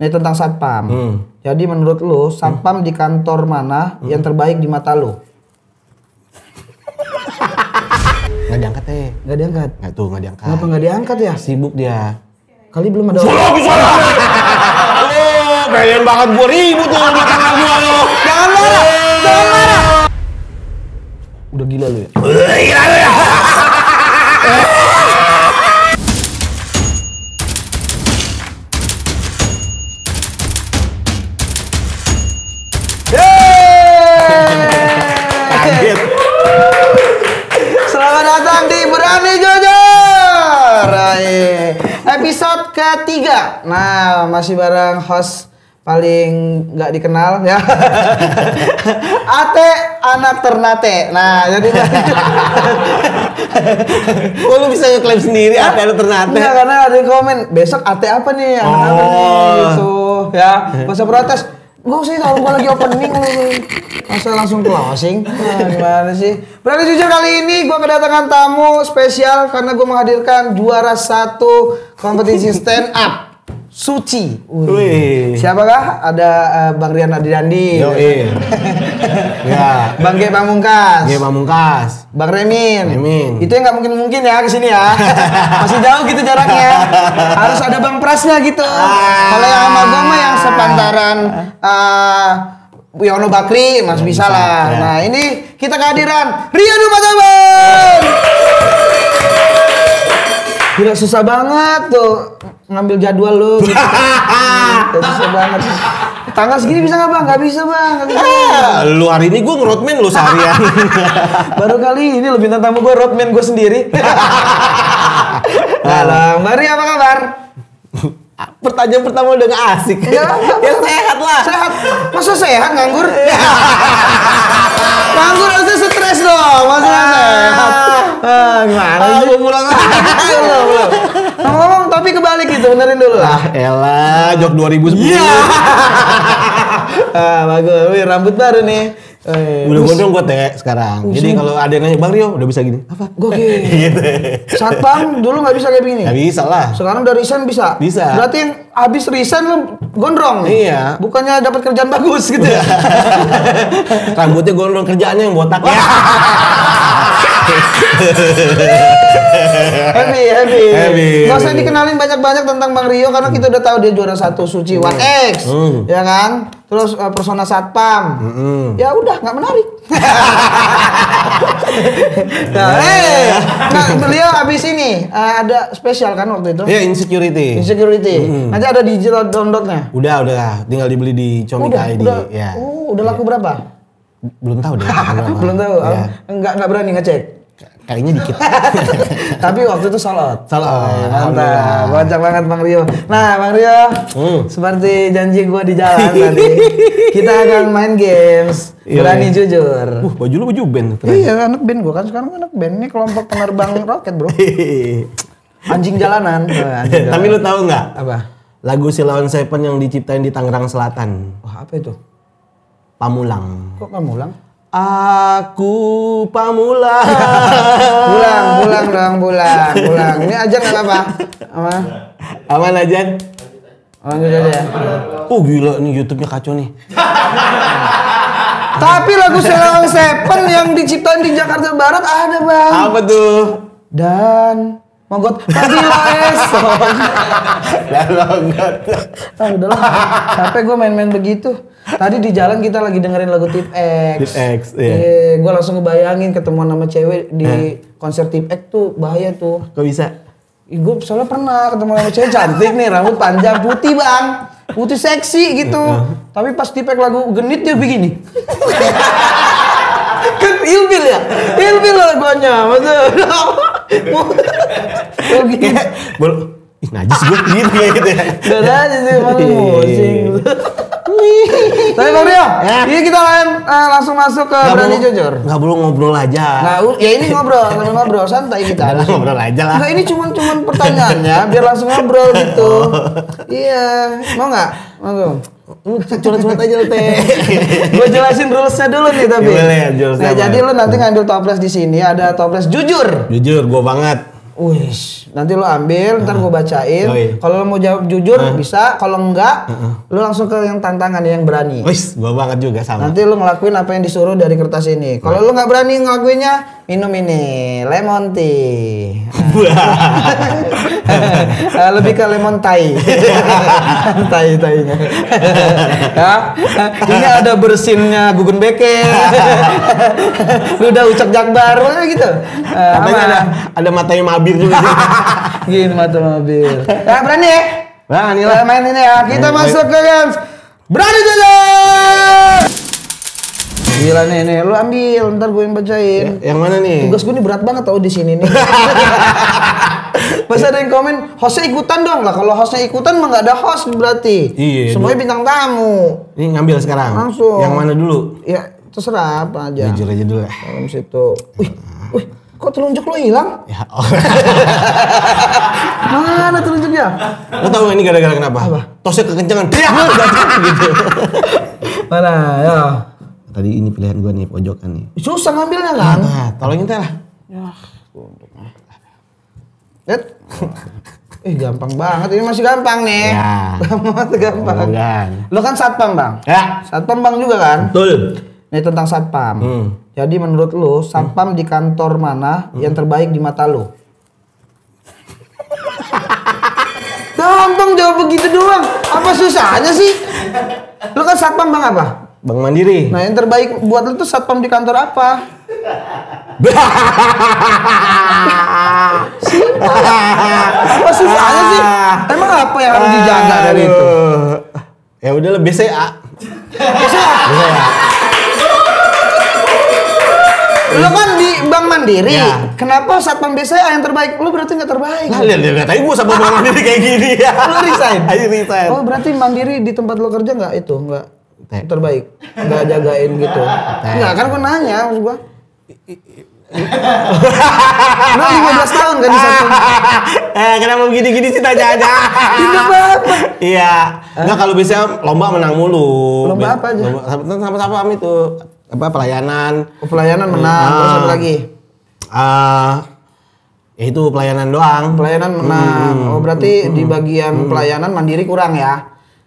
Ini tentang satpam. Jadi menurut lu, satpam di kantor mana yang terbaik di mata lu? Nggak diangkat Nggak diangkat? nggak diangkat. Kenapa nggak diangkat ya? Sibuk dia. Kali belum ada Pengen banget gua ribut tuh belakang gua lo. Jangan marah! Jangan marah! Udah gila lu ya? Gila lu ya. Kaget. Selamat datang di Berani Jujur. Episode ketiga. Nah, masih bareng host paling nggak dikenal ya. Ate anak ternate. Nah, jadi Kok lu bisa ngeklaim sendiri Ate anak ternate? Enggak, karena ada yang komen, besok Ate apa nih? Anak apa nih? Gitu. Ya, masa protes. Gue sih kalau gue lagi opening masa langsung closing. Nah, gimana sih? Berani Jujur kali ini gue kedatangan tamu spesial karena gue menghadirkan juara satu kompetisi stand up. Suci. Wih. Siapakah? Ada Bang Rian Adidandi. Yoi. Ya. Bang G Pamungkas. Bang Remin. Itu yang nggak mungkin ya kesini ya. Masih jauh gitu jaraknya. Harus ada Bang Prasnya gitu. Kalau yang sama gue mah yang sepantaran Yono Bakri masih bisa lah. Ya. Nah ini kita kehadiran Rio Dumataban. Gila susah banget tuh ngambil jadwal lu gitu. Susah banget. Tanggal segini bisa nggak bang? Nggak bisa bang. Lu hari ini gue nge-roadman lu seharian. Baru kali ini lebih bintang tamu gue roadman gue sendiri. Halo, Mari apa kabar? Pertanyaan pertama udah gak asik. Ya sehat lah. Sehat. Masa sehat nganggur? Nganggur harusnya stres dong. Masa sehat? Gimana sih? Gue pulang lagi. Ngomong tapi kebalik gitu, benerin dulu lah. Elah, jok 2010. Iya. Bagus. Wih, rambut baru nih. Udah gondrong gue teh sekarang. Jadi kalau ada yang nanya, Bang Rio udah bisa gini. Apa? Gokil. Gitu. Satpam dulu nggak bisa kayak begini. Gak bisa lah. Sekarang udah resign bisa. Bisa. Berarti yang habis resign lu gondrong. Iya. Bukannya dapat kerjaan bagus gitu. Rambutnya gondrong, kerjaannya yang botak ya. Happy. Gak usah dikenalin banyak-banyak tentang Bang Rio karena kita udah tahu dia juara satu Suci One X, ya kan? Terus persona satpam, ya udah nggak menarik. Nah, beliau abis ini ada spesial kan waktu itu? Iya, insecurity. Nanti ada digital downloadnya. Udah, tinggal dibeli di Comika ID. Ya. Udah laku berapa? Belum tahu deh. Belum tahu. Ya. Enggak berani ngecek. Kayaknya dikit. Tapi waktu itu sold out. Mantap. Kocak banget Bang Rio. Nah, Bang Rio, seperti janji gue di jalan tadi, kita akan main games Berani Jujur. Baju lu baju band. Iya, anak band gue kan sekarang anak band. Ini kelompok penerbang roket, bro. Anjing jalanan. Tapi lu tahu nggak? Apa? Lagu Silon Seven yang diciptain di Tangerang Selatan. Wah, apa itu? Pamulang. Kok Pamulang? Aku Pamulang. Pulang. Ini aja nggak apa? Apa? Aman aja. Lanjut aja ya. Gila nih YouTube-nya kacau nih. Tapi lagu Silon Seven yang diciptain di Jakarta Barat ada bang. Apa tuh? Dan Mogot Pabila esok. Udahlah. Capek gue main-main begitu. Tadi di jalan kita lagi dengerin lagu Tip X. Iya. Gue langsung ngebayangin ketemuan sama cewek di konser Tip X tuh bahaya tuh. Kok bisa? Gue soalnya pernah ketemu sama cewek cantik nih, rambut panjang putih bang, putih seksi gitu. Tapi pas Tip X lagu genit dia begini. Kan ilfil ya? Ilfil lagunya, maksudnya. Oh gitu. Najis gue gitu ya. Udah aja sih, malu pusing. Tapi Bang Rio, ini kita langsung masuk ke Berani Jujur. Nggak perlu ngobrol aja. Nah, ya ini ngobrol santai kita. Ngobrol aja lah. Enggak, ini cuman pertanyaannya biar langsung ngobrol gitu. Iya, mau nggak? Langsung. Curhat-curhat aja lu teh. Gue jelasin rulesnya dulu nih tapi. Boleh, Nah, jadi lu nanti ngambil toples di sini ada toples jujur. Jujur, gue banget. Wih, nanti lo ambil, ntar gue bacain. Oh, iya. Kalau lo mau jawab jujur bisa, kalau enggak, lo langsung ke yang tantangan yang berani. Wih, gua banget juga sama. Nanti lo ngelakuin apa yang disuruh dari kertas ini. Kalau lo nggak berani ngelakuinnya, minum ini lemon tea. Lebih ke lemon tai. Tai-tainya. Ya. Ini ada bersinnya Gugun Beker. Udah Ucap Jakbar gitu. Katanya ada matanya mabir juga sih. Gini mata mobil. Ya berani ya? Berani lah. Main ini ya. Kita masuk ke games. Berani jujur. Gila nih, lu ambil, ntar gue yang bacain. Yang mana nih? Tugas gue nih berat banget tau di sini nih. Pas ada yang komen, hostnya ikutan dong lah. Kalau hostnya ikutan mah nggak ada host berarti. Iya. Semuanya bintang tamu. Ini ngambil sekarang. Langsung. Yang mana dulu? Ya terserah apa aja. Jujur aja dulu ya. Dalam situ. Wih, kok telunjuk lo hilang? Ya. Oh. Mana telunjuknya? Lo tau gak ini gara-gara kenapa? Apa? Tosnya kekencangan. Gitu. Mana ya? Tadi ini pilihan gua nih pojokan nih. Susah ngambilnya kan? Nah, tolongin teh lah. Lihat. Gampang banget. Ini masih gampang nih. Ya. Gampang. Lo kan satpam, Bang? Ya. Satpam Bang juga kan? Betul. Ini tentang satpam. Jadi menurut lo, satpam di kantor mana yang terbaik di mata lo? Gampang jawab begitu doang. Apa susahnya sih? Lo kan satpam Bang apa? Bank Mandiri. Nah yang terbaik buat lo tuh satpam di kantor apa? Apa susahnya sih? Emang apa yang harus dijaga dari itu? Ya udah lah BCA. Lo kan di Bank Mandiri. Ya. Kenapa satpam BCA yang terbaik? Lo berarti nggak terbaik. Nah, lihat tadi gua sama Bank Mandiri kayak gini ya. Lo resign? Ayo resign. Oh berarti Mandiri di tempat lo kerja nggak itu nggak terbaik, nggak jagain gitu? Nggak kan gua nanya maksud gua. Lo 15 tahun kan di satpam? Kenapa begini-gini sih tanya aja? Tidak apa-apa. Iya. Enggak kalau bisa lomba menang mulu. Lomba apa aja? Sama-sama itu apa pelayanan. Pelayanan menang, terus apa lagi? Ya itu pelayanan doang. Pelayanan menang. Oh berarti di bagian pelayanan Mandiri kurang ya?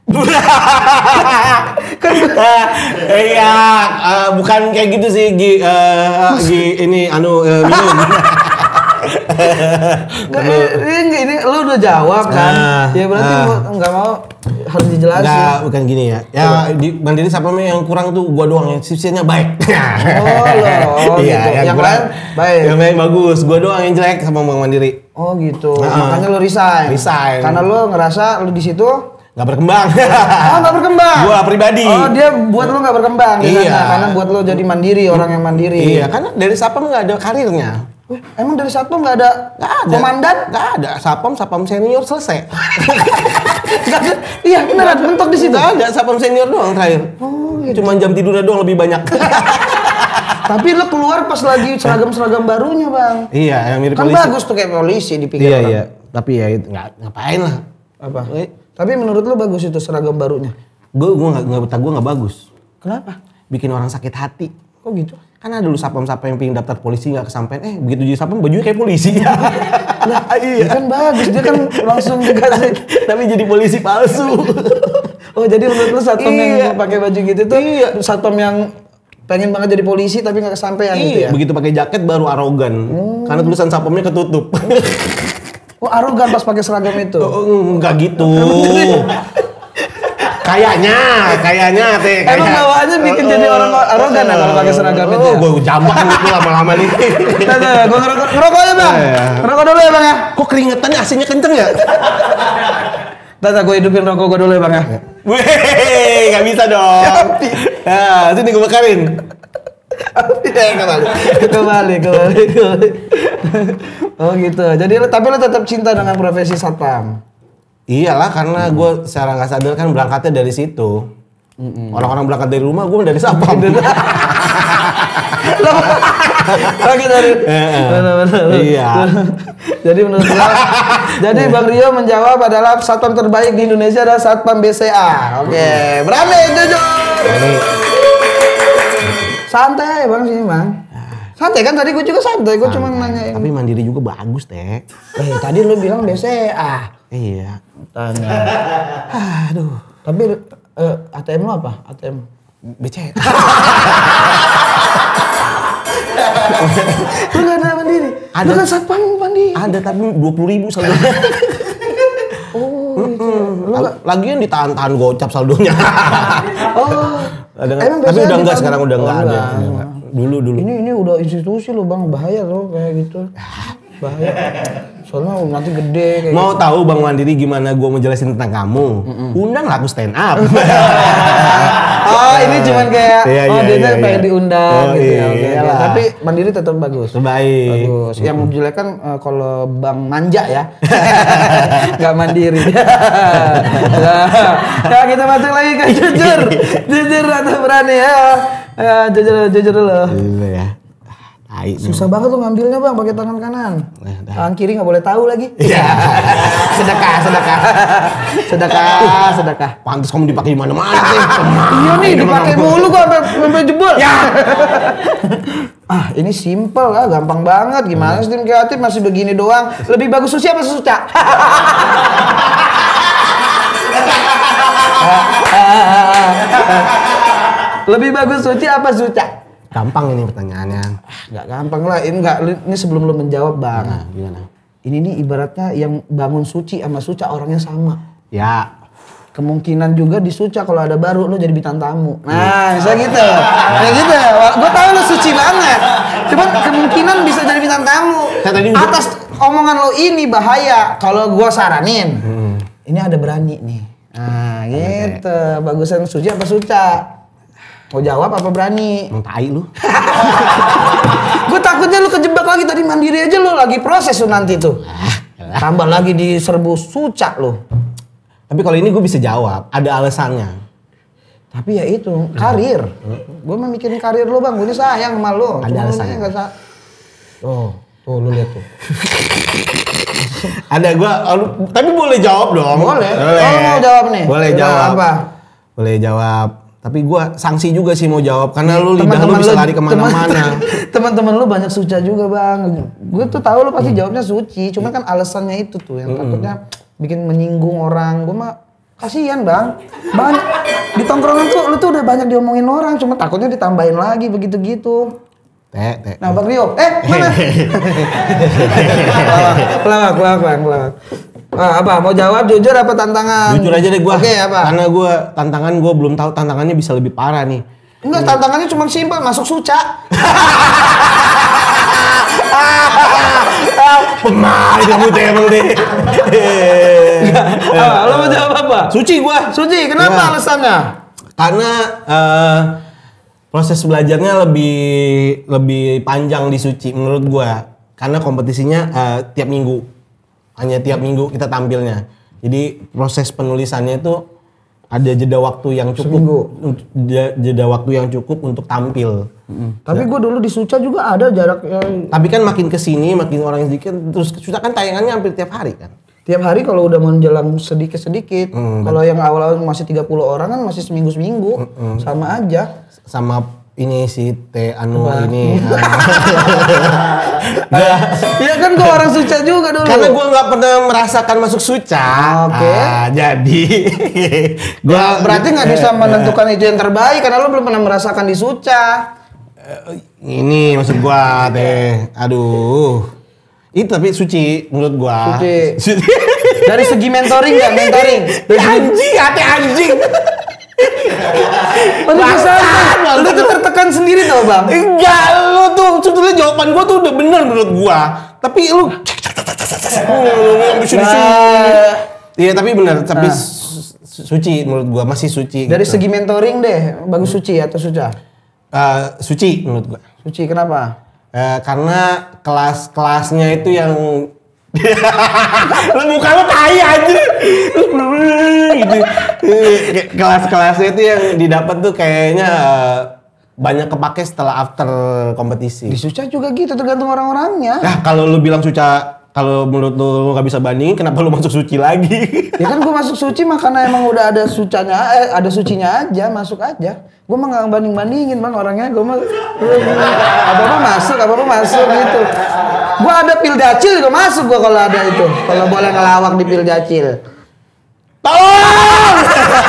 Iya, bukan kayak gitu sih ini minum. Ini lu udah jawab kan? Ya berarti nggak mau harus dijelasin. Nggak, bukan gini ya. Ya di Mandiri satpamnya yang kurang tuh gua doang yang sisanya baik. Oh gitu. Iya, yang lain baik. Yang lain bagus. Gua doang yang jelek sama Bank Mandiri. Oh gitu. Makanya lu resign. Resign. Karena lu ngerasa lu di situ nggak berkembang. Oh nggak berkembang. Gua pribadi. Oh dia buat lu nggak berkembang. Iya. Karena buat lu jadi mandiri, orang yang mandiri. Iya, karena dari satpam nggak ada karirnya. Emang dari satpam nggak ada komandan? Nggak ada. Satpam senior selesai. Iya beneran mentok di situ. Nggak ada satpam senior doang terakhir. Oh gitu. Cuman jam tidurnya doang lebih banyak. Tapi lo keluar pas lagi seragam barunya bang. Iya, yang mirip kan polisi. Bagus tuh kayak polisi dipikir iya, orang. Iya, tapi ya itu ngapain lah. Apa? Tapi menurut lo bagus itu seragam barunya? Gue nggak bagus. Kenapa? Bikin orang sakit hati. Kok gitu? Kan ada dulu satpam yang pengen daftar polisi nggak kesampean. Begitu jadi satpam bajunya kayak polisi. Nah, iya. Kan bagus, dia kan langsung dikasih. Tapi jadi polisi palsu. Oh jadi menurut lo satpam yang pakai baju gitu tuh satpam yang pengen banget jadi polisi tapi nggak kesampean gitu ya? Begitu pakai jaket baru arogan. Karena tulisan satpamnya ketutup. Oh arogan pas pakai seragam itu? Enggak gitu. Kayaknya teh. Emang bawaannya bikin jadi orang arogan kalau pakai seragam itu? Oh, gue jambak gitu lama-lama nih. Nah, gue ngerokok aja bang. Ngerokok dulu ya bang ya. Kok keringetannya AC-nya kenceng ya? Tata gue hidupin rokok gue dulu ya bang ya. Weh, nggak bisa dong. Nah, sini gue bakarin. Kembali. Oh gitu. Jadi tapi lo tetap cinta dengan profesi satpam. Iyalah, karena gue secara nggak sadar kan berangkatnya dari situ. Orang-orang berangkat dari rumah, gue dari satpam. Lagi dari. Iya. Jadi menurut lo, jadi Bang Rio menjawab adalah satpam terbaik di Indonesia adalah satpam BCA. Oke, berani jujur. Santai bang sini bang. Santai kan tadi gue juga santai, gue cuma nanya. Tapi Mandiri juga bagus, Teh. Tadi lu bilang BCA. Iya. Tanya. Aduh. Tapi ATM lu apa? ATM BCA. Lu gak ada Mandiri? Ada. Lu kan satpam Mandiri. Ada tapi 20.000 saldonya. Lagian ditahan-tahan gocap saldonya. Tapi udah enggak sekarang udah enggak ada. Dulu. Ini udah institusi lo Bang, bahaya loh kayak gitu. Bahaya. Soalnya nanti gede kayak mau tahu Bang Mandiri gimana gua mau jelasin tentang kamu? Undang lah aku stand up. Ini cuman kayak dia pengen diundang gitu ya. Oke. Iyalah. Tapi Mandiri tetap bagus. Terbaik. Bagus. Yang menjelekan kalau Bang manja ya. Enggak mandiri. Ya kita masuk lagi ke jujur. Jujur atau berani ya. Ya jujur dulu. Iya ya. Susah banget tuh ngambilnya Bang pakai tangan kanan. Tangan kiri nggak boleh tahu lagi. Iya. Sedekah. Pantes kamu dipakai di mana-mana sih. Iya nih dipakai mulu gua sampai jebol. Ya. Ini simple lah, gampang banget. Gimana sih tim kreatif masih begini doang. Lebih bagus Suci apa Suca? Lebih bagus Suci apa Suca? Gampang ini pertanyaannya. Nggak gampang lah, ini sebelum lu menjawab Bang. Nah, gimana? Ini nih ibaratnya yang bangun Suci sama Suca orangnya sama. Ya. Kemungkinan juga di Suca kalau ada baru lu jadi bintang tamu. Nah, bisa gitu. Kayak gitu. Gue tahu lu suci banget. Cuman kemungkinan bisa jadi bintang tamu. Atas omongan lo ini bahaya. Kalau gua saranin, ini ada berani nih. Nah, gitu. Bagusan Suci apa Suca? Mau jawab apa berani? Tai lu. Gue takutnya lu kejebak lagi tadi Mandiri aja lu lagi proses lu nanti tuh. Tambah lagi diserbu Suca lu. Tapi kalau ini gue bisa jawab, ada alasannya. Tapi ya itu, karir. Gue mah mikirin karir lu Bang, gue ini sayang sama lu. Ada alasannya. Tuh lu lihat tuh. Ada tapi boleh jawab dong. Boleh. Oh mau jawab nih? Boleh jawab. Apa? Boleh jawab. Tapi gue sanksi juga sih mau jawab karena lu lidah lu bisa lari kemana-mana. Teman-teman lu banyak Suca juga Bang. Gue tuh tahu lu pasti jawabnya Suci. Cuma kan alasannya itu tuh yang takutnya bikin menyinggung orang. Gue mah kasihan Bang. Banyak di tongkrongan tuh lu tuh udah banyak diomongin orang. Cuma takutnya ditambahin lagi begitu-gitu. Teh. Nah Bang Rio, mana? Pelawak. Apa? Mau jawab jujur apa tantangan? Jujur aja deh gue. Oke, apa? Karena tantangan gue belum tahu tantangannya bisa lebih parah nih. Enggak, tantangannya cuma simpel, masuk Suca. Pemain kamu teh emang deh. Lo mau jawab apa? Suci gue. Suci, kenapa alasannya? Karena proses belajarnya lebih panjang di Suci menurut gue. Karena kompetisinya tiap minggu. Hanya tiap minggu kita tampilnya. Jadi proses penulisannya itu ada jeda waktu yang cukup. Jeda waktu yang cukup untuk tampil. Tapi gue dulu di Suca juga ada jarak. Tapi kan makin kesini makin orang sedikit. Terus Suca kan tayangannya hampir tiap hari kan. Tiap hari kalau udah menjelang sedikit-sedikit. Kalau yang awal-awal masih 30 orang kan masih seminggu-seminggu. Sama aja. Sama ini si ini. Iya kan gue orang Suca juga dulu. Karena gue nggak pernah merasakan masuk Suca. Oke. Jadi gue berarti nggak bisa menentukan itu yang terbaik karena lo belum pernah merasakan di Suca. Ini maksud gue teh. Aduh. Itu tapi Suci menurut gue. Suci. Dari segi mentoring ya mentoring. Anjing. Lu tuh tertekan sendiri tau Bang. Enggak, lu tuh sebetulnya jawaban gua tuh udah bener menurut gua. Tapi lu iya tapi bener, tapi Suci menurut gua masih Suci. Dari segi mentoring deh, bagus Suci atau Suca? Suci menurut gua. Suci kenapa? Karena kelas-kelasnya itu yang muka lu tai aja gitu. Kelas-kelasnya itu yang didapat tuh kayaknya banyak kepake setelah after kompetisi. Di Suca juga gitu tergantung orang-orangnya. Nah kalau lu bilang Suca Kalau menurut lu nggak bisa bandingin, kenapa lu masuk suci lagi? Ya kan gue masuk suci makanya emang udah ada ada sucinya aja, masuk aja. Gue mah nggak banding-bandingin bang orangnya, gue mah apa-apa masuk gitu. Gue ada pil dacil juga masuk gue kalau ada itu, kalau boleh ngelawak di pil dacil. Tolong!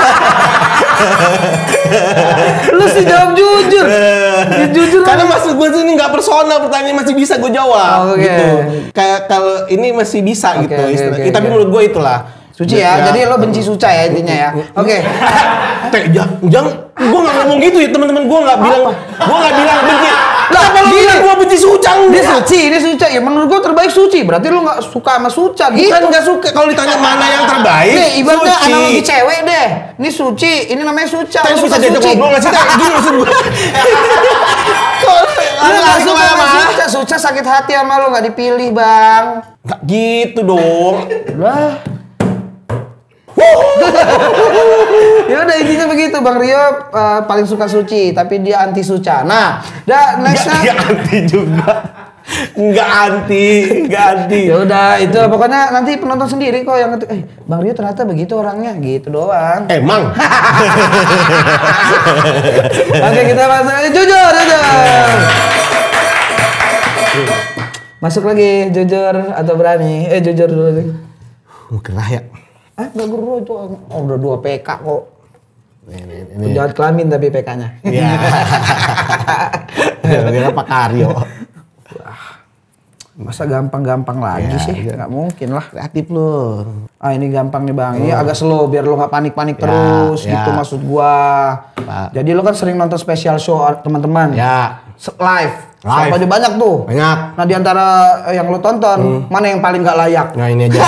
Lu sih jawab jujur. Jujur. Karena maksud gue ini nggak personal, pertanyaan masih bisa gue jawab. Gitu. Kayak kalau ini masih bisa gitu. Tapi menurut gue itulah. Suci ya, jadi lo benci suca ya intinya ya. Oke. Jangan, gue nggak ngomong gitu ya teman-teman. Gue nggak bilang benci. Lah kalau bilang gue benci suca, ini suca. Ya menurut gue terbaik suci. Berarti lo nggak suka sama suca gitu. Bukan nggak suka. Kalau ditanya mana yang terbaik, nih ibaratnya analogi cewek deh. Ini suci, ini namanya suca. Terus bisa diajak ngobrol nggak sih? Gini maksud gue. Lu nggak suka sama suca sakit hati sama lo nggak dipilih bang. Nggak gitu dong. Lah. Ya udah intinya begitu Bang Rio paling suka suci tapi dia anti suca. Nah, next Nggak anti juga. Nggak anti. Ya udah itu pokoknya nanti penonton sendiri kok yang Bang Rio ternyata begitu orangnya gitu doang. Emang. Oke, kita masuk aja jujur. Masuk lagi jujur atau berani? Jujur dulu nih. Gerah ya. Enggak guru itu udah 2 PK kok. Ini. Penjahat kelamin tapi PK-nya. Iya. Kira Pak Karyo. Masa gampang-gampang lagi sih? Nggak mungkin lah. Kreatif lu. Ini gampang nih bang. Ini agak slow biar lo nggak panik-panik terus gitu maksud gua. Jadi lo kan sering nonton special show teman-teman. Ya. Live. Sampai banyak tuh. Banyak. Nah di antara yang lo tonton, mana yang paling nggak layak? Nah ini aja.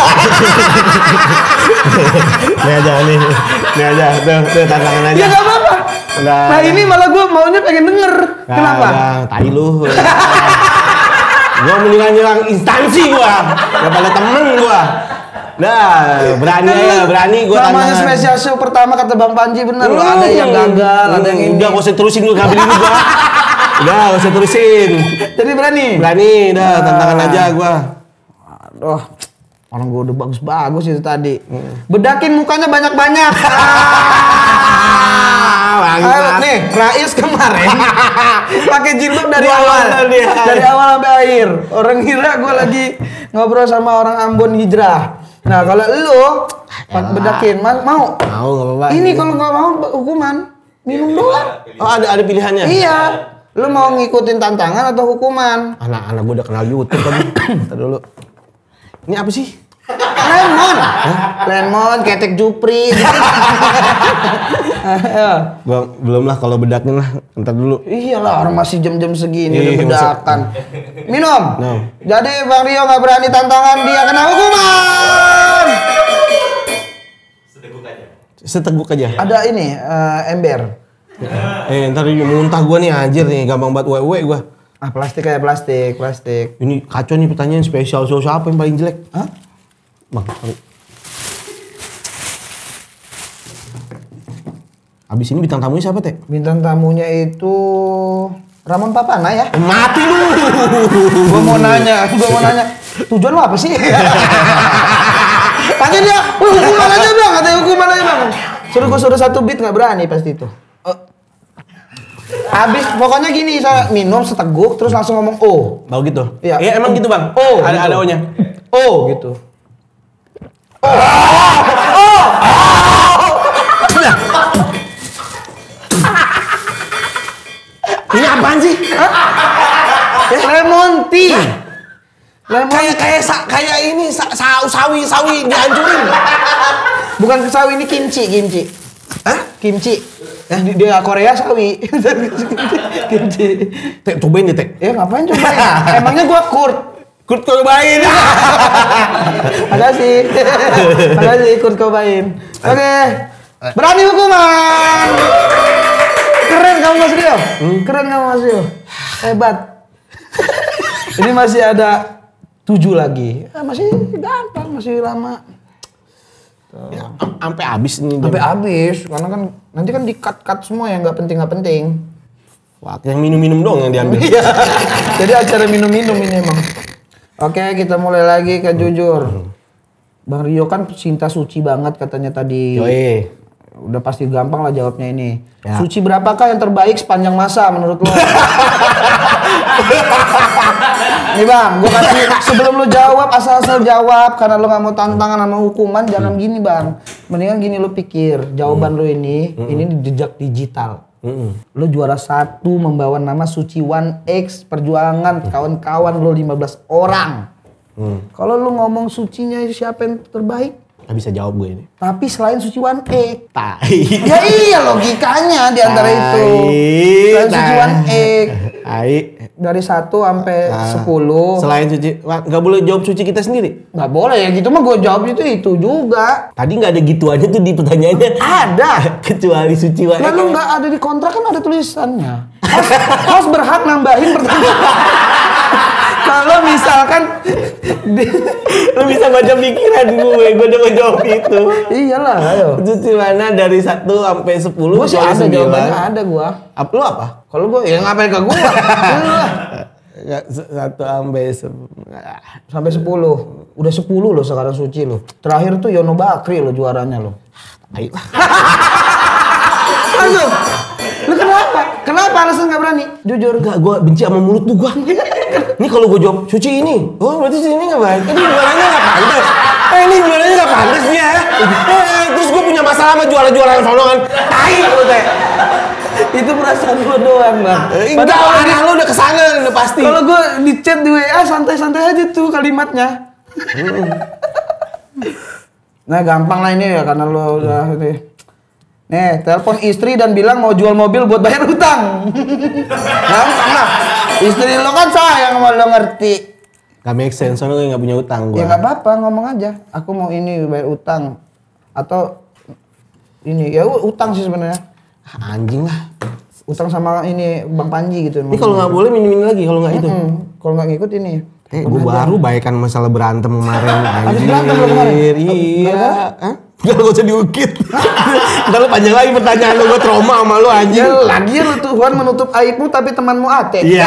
Ini aja. Tuh tantangan aja. Ya nggak apa-apa. Nah ini malah gua maunya pengen denger. Kenapa? Tai lu. Gua menyerang instansi gua. Daripada temen gua. Nah, berani gua tantangan. Namanya special show pertama kata Bang Panji bener loh. Ada yang gagal, ada yang ini. Udah gua usah terusin gua ngambil ini gua. Udah gak usah terusin. Jadi berani? Berani, dah tantangan aja gua. Aduh, orang gua udah bagus-bagus itu tadi. Bedakin mukanya banyak-banyak. Nih, Rais kemarin pakai jilbab dari awal. Dari awal sampai akhir. Orang kira gua lagi ngobrol sama orang Ambon hijrah. Nah, kalau lu bedakin, mau? Mau, enggak apa-apa. Ini kalau nggak mau hukuman, minum doang. Oh, ada pilihannya? Iya. Lu mau ngikutin tantangan atau hukuman? Anak-anak gue udah kenal YouTube tadi. Ntar dulu. Ini apa sih? Lemon. Lemon, ketek jupri. Gua belum lah kalau bedakin lah. Ntar dulu. Iyalah orang masih jam-jam segini udah bedakan. Minum. No. Jadi Bang Rio nggak berani tantangan, dia kena hukuman. Seteguk aja. Ada ini ember. Ntar muntah gua nih anjir nih, gampang banget wewe gua. Plastik kayak plastik. Ini kacau nih pertanyaan spesial show siapa yang paling jelek? Hah? Bang. Abis ini bintang tamunya siapa, Teh? Bintang tamunya itu Ramon Papana ya? Mati lu. Gua mau nanya. Tujuan lu apa sih? Tanya dia, hukuman aja bang, katanya hukuman aja bang. Suruh 1 beat nggak berani pasti itu. Habis pokoknya gini, saya minum seteguk terus langsung ngomong oh. Bau gitu? Iya. Iya emang gitu bang. Oh. Ada Gitu. O-nya. Oh gitu. Ini apaan sih? Lemon tea. Lemon Kayak ini sawi dihancurin. bukan sawi, ini kimchi. Hah? Kimchi. Di Korea sawi. Kimchi. Teh, cobain deh, Teh. Ya ngapain cobain? Emangnya gua Kurt Cobain. Makasih Kurt Cobain. Oke. Berani hukuman. Keren kamu Mas Rio. Hebat. Ini masih ada 7 lagi. Masih gampang, masih lama. Ya, sampai habis nih. Sampai habis, karena kan nanti kan di-cut semua yang nggak penting. Wah, yang minum-minum dong yang diambil. Iya. Jadi acara minum-minum ini emang. Oke, kita mulai lagi ke jujur. Bang Rio kan cinta suci banget katanya tadi. Yoi. Udah pasti gampang lah jawabnya ini. Ya. Suci berapakah yang terbaik sepanjang masa menurut lo? Nih bang, gue kasih sebelum lo jawab asal-asal jawab karena lo nggak mau tantangan sama hukuman. Jangan gini bang, mendingan gini lo pikir jawaban lo ini di jejak digital. Lo juara 1 membawa nama Suci 1X perjuangan kawan-kawan lo 15 orang. Kalau lu ngomong sucinya siapa yang terbaik? Gak bisa jawab gue ini. Tapi selain Suci 1X. Tai. Ya iya logikanya di antara itu. Selain Suci 1X. Tai. Dari 1 sampai 10. Selain suci, nggak boleh jawab suci kita sendiri. Nggak boleh ya gitu mah gue jawab itu juga. Tadi nggak ada gituannya tuh di pertanyaannya. Ada. Kecuali suci wa. Lalu nggak ada di kontrak kan ada tulisannya. Host berhak nambahin pertanyaan. Kalau misalkan lu bisa baca pikiran gue udah mau jawab itu. Iyalah, ayo. Suci mana dari 1 sampai 10? Gue sih ada jawabannya ada gue. Apa lu apa? Kalau gue ya ngapain ke gue? 1 sampai 10. Sampai 10. Udah 10 loh sekarang Suci lo. Terakhir tuh Yono Bakri lo juaranya lo. Ayo. Langsung. Lu kenapa? Kenapa alasan nggak berani? Jujur. Enggak, gue benci sama mulut tuh gue. Ini kalau gue jawab suci ini, oh berarti suci ini nggak baik. Ini jualannya nggak pantas. Ini jualannya nggak pantas nih ya. Terus gue punya masalah sama juara-juara sono kan. Tai lu teh. Itu perasaan gue doang bang. Enggak, arah lu udah kesana udah pasti. Kalau gue di chat di WA santai-santai aja tuh kalimatnya. Nah gampang lah ini ya karena lo udah ini. Nih, telepon istri dan bilang mau jual mobil buat bayar utang. Gampang lah. Istri lo kan sayang sama lo ngerti. Gak make sense, soalnya gak punya utang gue. Ya gak apa-apa, ngomong aja. Aku mau ini bayar utang. Atau ini, ya utang sih sebenarnya. Anjing lah. Utang sama ini Bang Panji gitu. Ini kalau gak boleh ini lagi, kalau gak itu. Kalau gak ngikut ini. Gue baru baikan masalah berantem kemarin. Habis berantem lo kemarin? Iya. Hah? Udah gak usah diukit. Ntar lu panjang lagi pertanyaan lu, gue trauma sama lu anjing. Ya lagi lu Tuhan menutup aibmu tapi temanmu ate. Iya.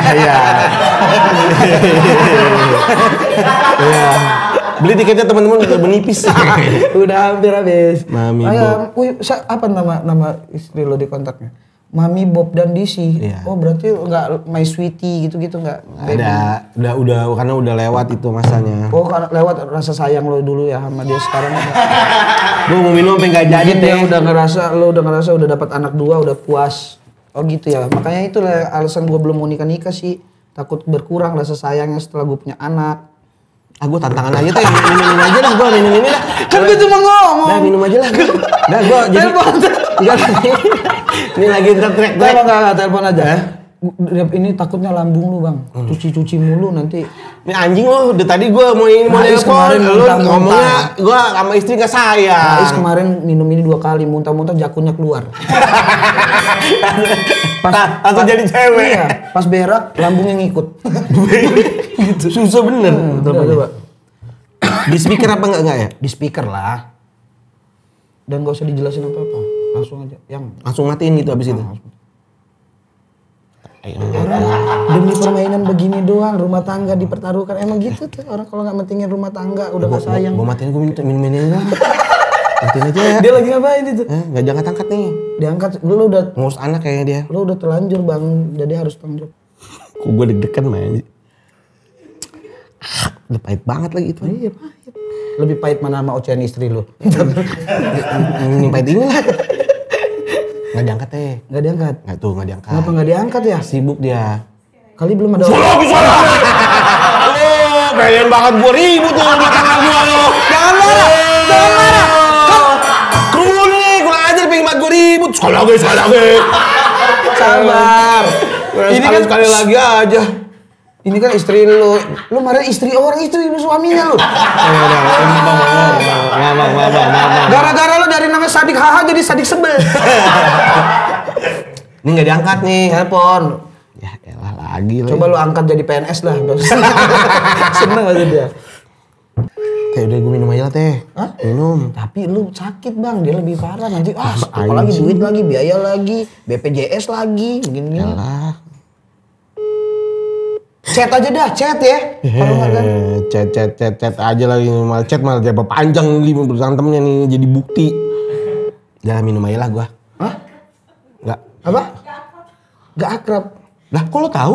Iya. Beli tiketnya teman-teman udah menipis. Udah hampir habis. Mami Bob. Apa nama istri lo di kontaknya? Mami Bob dan Disi. Iya. Oh berarti enggak My Sweetie gitu-gitu enggak? Ada, udah karena udah lewat itu masanya. Oh karena lewat rasa sayang lo dulu ya sama dia sekarang. Gue mau minum sampai nggak jadi Dia udah ngerasa udah dapat anak 2 udah puas. Oh gitu ya. Makanya itu lah alasan gue belum mau nikah sih. Takut berkurang rasa sayangnya setelah gue punya anak. Gue tantangan aja tuh, minum aja lah, gue minum ini lah. Kan gue cuma ngomong. Nah minum aja lah. Nah gue jadi. Ini lagi trek. Enggak, telepon aja. Ini takutnya lambung lu bang. Cuci mulu nanti. Ini anjing lo, udah tadi gue mau Ais kemarin lu ngomongnya gue sama istri gak sayang. Ais kemarin minum ini 2 kali, muntah-muntah jakunnya keluar. Langsung jadi cewek. Iya, pas berak lambungnya ngikut. Gitu. Susah bener. Coba. Di speaker apa enggak ya? Di speaker lah. Dan gak usah dijelasin apa-apa. Langsung aja. Langsung matiin gitu abis itu. Demi permainan begini doang rumah tangga dipertaruhkan. Emang gitu tuh orang kalau nggak mentingin rumah tangga udah gak sayang. Gue matiin, gue minum ini aja. Matiin aja ya. Dia lagi ngapain itu? Gak jangan angkat nih. Diangkat. Lu udah ngurus anak kayaknya dia. Lu udah terlanjur bang. Jadi harus tanggung jawab. Kok gue deg-degan main. Udah pahit banget lagi itu. Iya pahit. Lebih pahit mana sama ocehan istri lu? Ini pahit ini lah. Nggak diangkat teh. Nggak diangkat? Nggak diangkat. Kenapa nggak diangkat ya? Sibuk dia. Kali belum ada Salah! Pengen banget gue ribut tuh rumah tangga gue lo. Jangan marah! Jangan marah! Kru nih, kurang ajar pengen banget gue ribut. Sekali lagi. Sabar. Ini kan sekali lagi aja. Ini kan istri lu. Lu marah istri orang itu suaminya lu. Gara-gara lu dari nama Sadik Haha jadi Sadik Sebel. Ini nggak diangkat nih. Telepon. Ya elah lagi. Coba lu angkat jadi PNS lah. Seneng aja dia. Teh udah gue minum aja lah teh. Hah? Minum. Tapi lu sakit bang, dia lebih parah nanti. Apalagi duit lagi, biaya lagi, BPJS lagi, begini. Yalah. Chat aja dah, chat ya. Kalau nggak kan. chat aja lagi, malah chat malah jadi panjang nih berantemnya nih jadi bukti. Jangan minum aja lah gua. Hah? Enggak. Apa? Gak akrab. Lah kok lo tahu?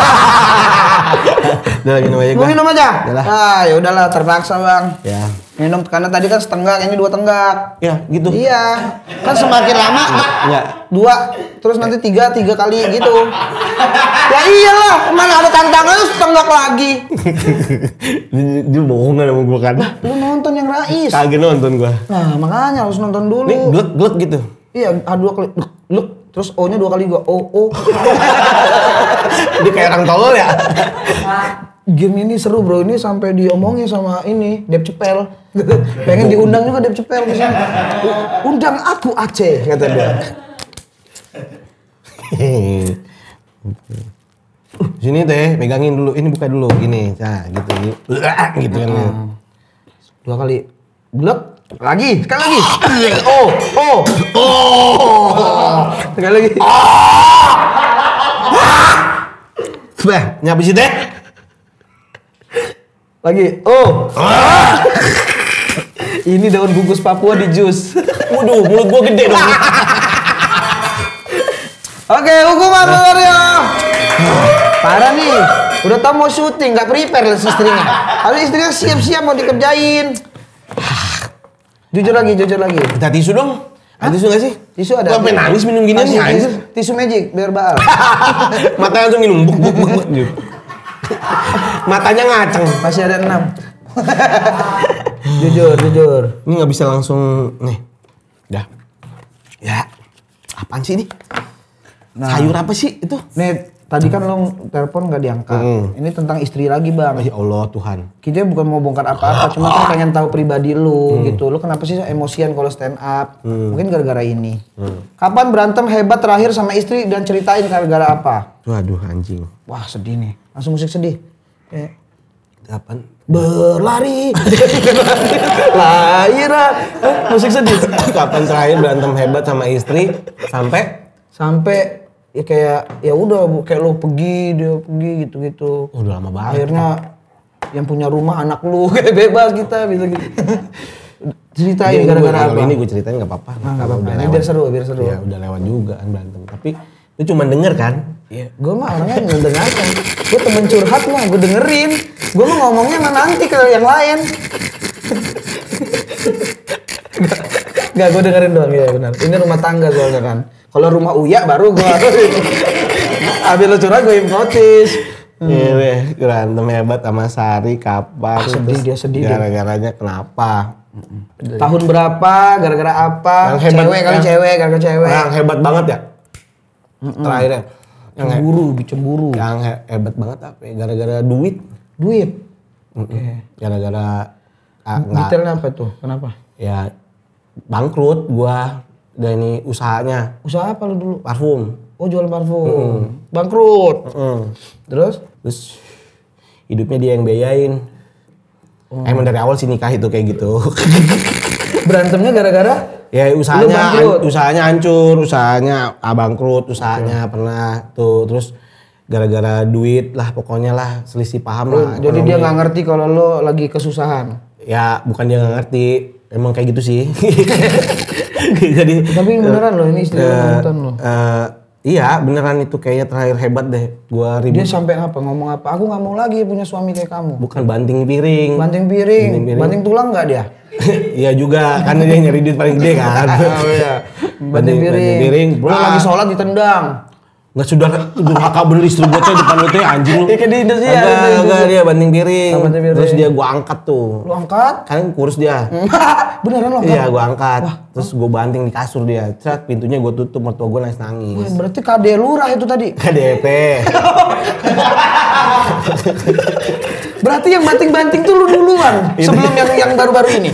Udah lagi minum aja gua. Mau minum aja? Yalah. Ah, ya udahlah terpaksa, Bang. Ya. Minum karena tadi kan setengah, ini 2 tenggak. Ya, gitu. Iya. Kan semakin lama Enggak. 2, terus nanti 3 kali gitu. Ya iyalah, mana ada tantangannya setengah lagi. Dia bohong sama gua kan. Lu nonton yang Rais. Kagak nonton gua. Nah, makanya harus nonton dulu. Nih glek gitu. Iya, 2 kali glek, terus O-nya 2 kali gua. O. Dia kayak orang tolol ya. Game ini seru bro, ini sampai diomongin sama ini Dep Cepel. Pengen diundang juga Dep Cepel ke sini. Undang aku Aceh kata dia. Sini teh, pegangin dulu. Ini buka dulu gini. Nah, gitu gitu kan. 2 kali. Glek. Lagi, sekali lagi. Oh. Sekali lagi. Bah, nyapa sih teh? Lagi. Ini daun bungkus Papua di jus. Waduh, mulut gua gede dong. Oke, hukuman Mario. Parah nih. Udah tau mau syuting, nggak prepare lah istrinya. Kalau istrinya siap-siap mau dikerjain. Jujur lagi. Kita tisu dong. Ada tisu nggak sih? Tisu ada. Gua sampai nangis minum gini nih anjir. Tisu magic biar baal. Matanya langsung minum buk gitu. Matanya ngaceng. Masih ada 6. Jujur. Ini nggak bisa langsung nih. Dah. Ya. Apaan sih ini? Nah. Sayur apa sih itu? Nih, tadi kan lo telepon nggak diangkat. Ini tentang istri lagi, Bang. Ya Allah Tuhan. Kita bukan mau bongkar apa-apa, cuma kan pengen tahu pribadi lu gitu. Lu kenapa sih emosian kalau stand up? Mungkin gara-gara ini. Kapan berantem hebat terakhir sama istri dan ceritain gara-gara apa? Waduh anjing. Wah, sedih nih. Langsung musik sedih. Kapan? Berlari. Lahirah. Musik sedih. Kapan terakhir berantem hebat sama istri sampai ya kayak ya udah kayak lu pergi dia pergi gitu-gitu. Udah lama banget. Akhirnya yang punya rumah anak lu kayak bebas kita bisa gitu. Ceritain gara-gara apa? Ini gue ceritain nggak apa-apa. Nggak apa-apa. Ini biar seru. Ya udah lewat juga kan berantem. Tapi lu cuma denger kan? Iya. Gue mah orangnya mendengarkan. Gue temen curhat mah gue dengerin. Gue mah ngomongnya mah nanti ke yang lain. Gak, gue dengerin doang ya benar. Ini rumah tangga soalnya kan. Kalau rumah Uya baru gue abis lo curhat gue hipnotis. Iya, berantem hebat sama Sari kapan? Sedih dia sedih. Gara-garanya kenapa? Tahun berapa? Gara-gara apa? Yang hebat, Gara-gara cewek. Yang hebat banget ya? Terakhirnya. Cemburu. Yang hebat banget apa ya? Gara-gara duit. Gara-gara detailnya apa tuh? Kenapa? Ya bangkrut gua dan ini usahanya. Usaha apa lu dulu? Parfum. Oh, jual parfum. Bangkrut. Terus hidupnya dia yang biayain. Emang dari awal sih nikah itu kayak gitu. Berantemnya gara-gara ya usahanya hancur, usahanya bangkrut, usahanya pernah tuh terus gara-gara duit lah pokoknya lah selisih paham lah. Jadi dia nggak ngerti kalau lo lagi kesusahan. Ya bukan dia nggak ngerti, emang kayak gitu sih. Jadi tapi beneran lo ini istri nonton lo. Iya beneran itu kayaknya terakhir hebat deh. Gua ribut. Dia sampai apa ngomong apa? Aku nggak mau lagi punya suami kayak kamu. Bukan banting piring. Banting tulang nggak dia? Iya juga, karena dia nyari duit paling gede kan. Oh iya. Banting piring. Belum lagi sholat ditendang. Nggak sudah durhaka bener istri gue tuh depan lu tuh anjing lu. Iya di Indonesia. Enggak dia banting piring. Terus dia gua angkat tuh. Lu angkat? Kan kurus dia. Beneran lo angkat? Iya gua angkat. Terus gua banting di kasur dia. Cek pintunya gua tutup, mertua gua nangis. Berarti KD lurah itu tadi. KDP. Berarti yang banting-banting tuh lu duluan sebelum yang baru-baru ini.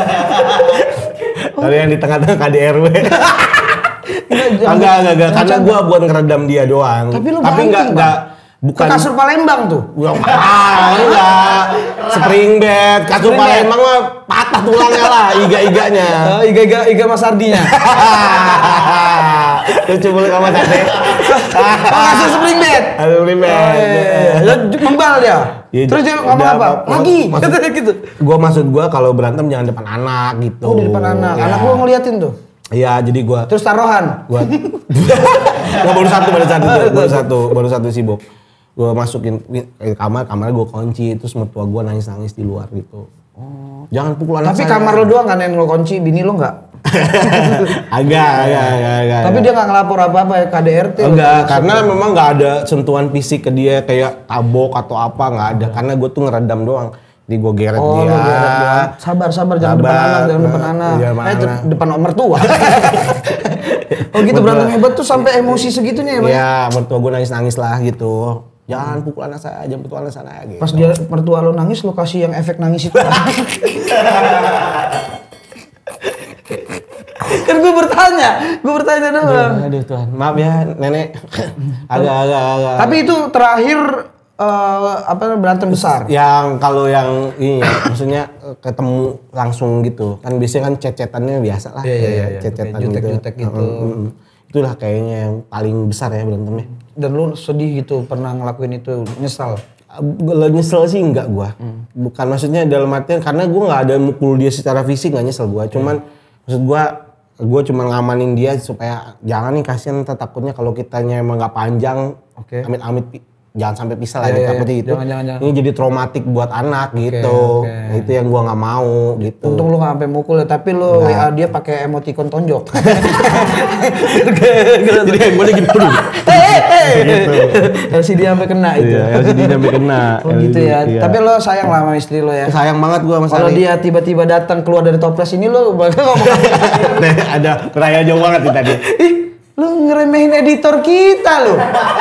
Kalau yang di tengah-tengah KDRW. Enggak. Karena gua buat ngeredam dia doang. Tapi lu enggak bukan ke kasur Palembang tuh. Enggak. Spring bed, kasur Palembang mah patah tulangnya lah, iga-iganya. Iga Mas Ardinya. Lucu mulut sama sate. Kasih spring bed. Spring bed. Membal dia. Ya, terus dia ngomong apa? Lagi. Katanya gitu. Maksud gua kalau berantem jangan depan anak gitu. Oh, di depan anak. Ya. Anak gua ngeliatin tuh. Iya, jadi gua terus taruhan. Nggak, baru satu sibuk. Gua masukin ke kamarnya gua kunci, terus mertua gua nangis di luar gitu. Oh. Jangan pukul anak Tapi saya. kamar lo doang kan yang lo kunci, bini lo enggak? Agak. Tapi dia nggak ngelapor apa-apa ya KDRT? Enggak, karena memang nggak ada sentuhan fisik ke dia kayak tabok atau apa, nggak ada. Karena gue tuh ngeredam doang. Jadi gue geret dia. Sabar, jangan depan anak. Depan mertua. Oh gitu, berantem hebat tuh sampai emosi segitunya ya, Bang? Iya, mertua gue nangis lah gitu. Jangan pukul anak saya, jangan pukul anak saya gitu. Pas dia mertua lo nangis, lo kasih yang efek nangis itu. Kan gue bertanya doang. Aduh Tuhan, maaf ya nenek. agak. Tapi itu terakhir berantem besar. Kalau yang ini ya, maksudnya ketemu langsung gitu. Kan biasanya kan cecetannya biasa lah. Iya. Cecetan jutek gitu. Itulah kayaknya yang paling besar ya berantemnya. Dan lu sedih gitu pernah ngelakuin itu, nyesal? Nyesel sih enggak gua. Bukan maksudnya dalam artian karena gua nggak ada mukul dia secara fisik, nggak nyesel gua. Cuman maksud gua cuma ngamanin dia supaya jangan nih, kasihan takutnya kalau kitanya emang nggak panjang, amit-amit jangan sampai pisah lah, takutnya gitu. Jangan. Ini jadi traumatik buat anak gitu. Nah, itu yang gua nggak mau gitu. Untung lu nggak sampai mukul ya, tapi lu WA dia pakai emoticon tonjok. Jadi handphonenya gini dulu. Gitu. LCD sampai kena itu. Iya, LCD sampai kena. Oh gitu ya. Iya. Tapi lo sayang lah sama istri lo ya. Sayang banget gua sama Kalau dia tiba-tiba datang keluar dari toples ini lo bakal ngomong apa? Ada peraya jauh banget nih tadi. Ih, lu ngeremehin editor kita lo.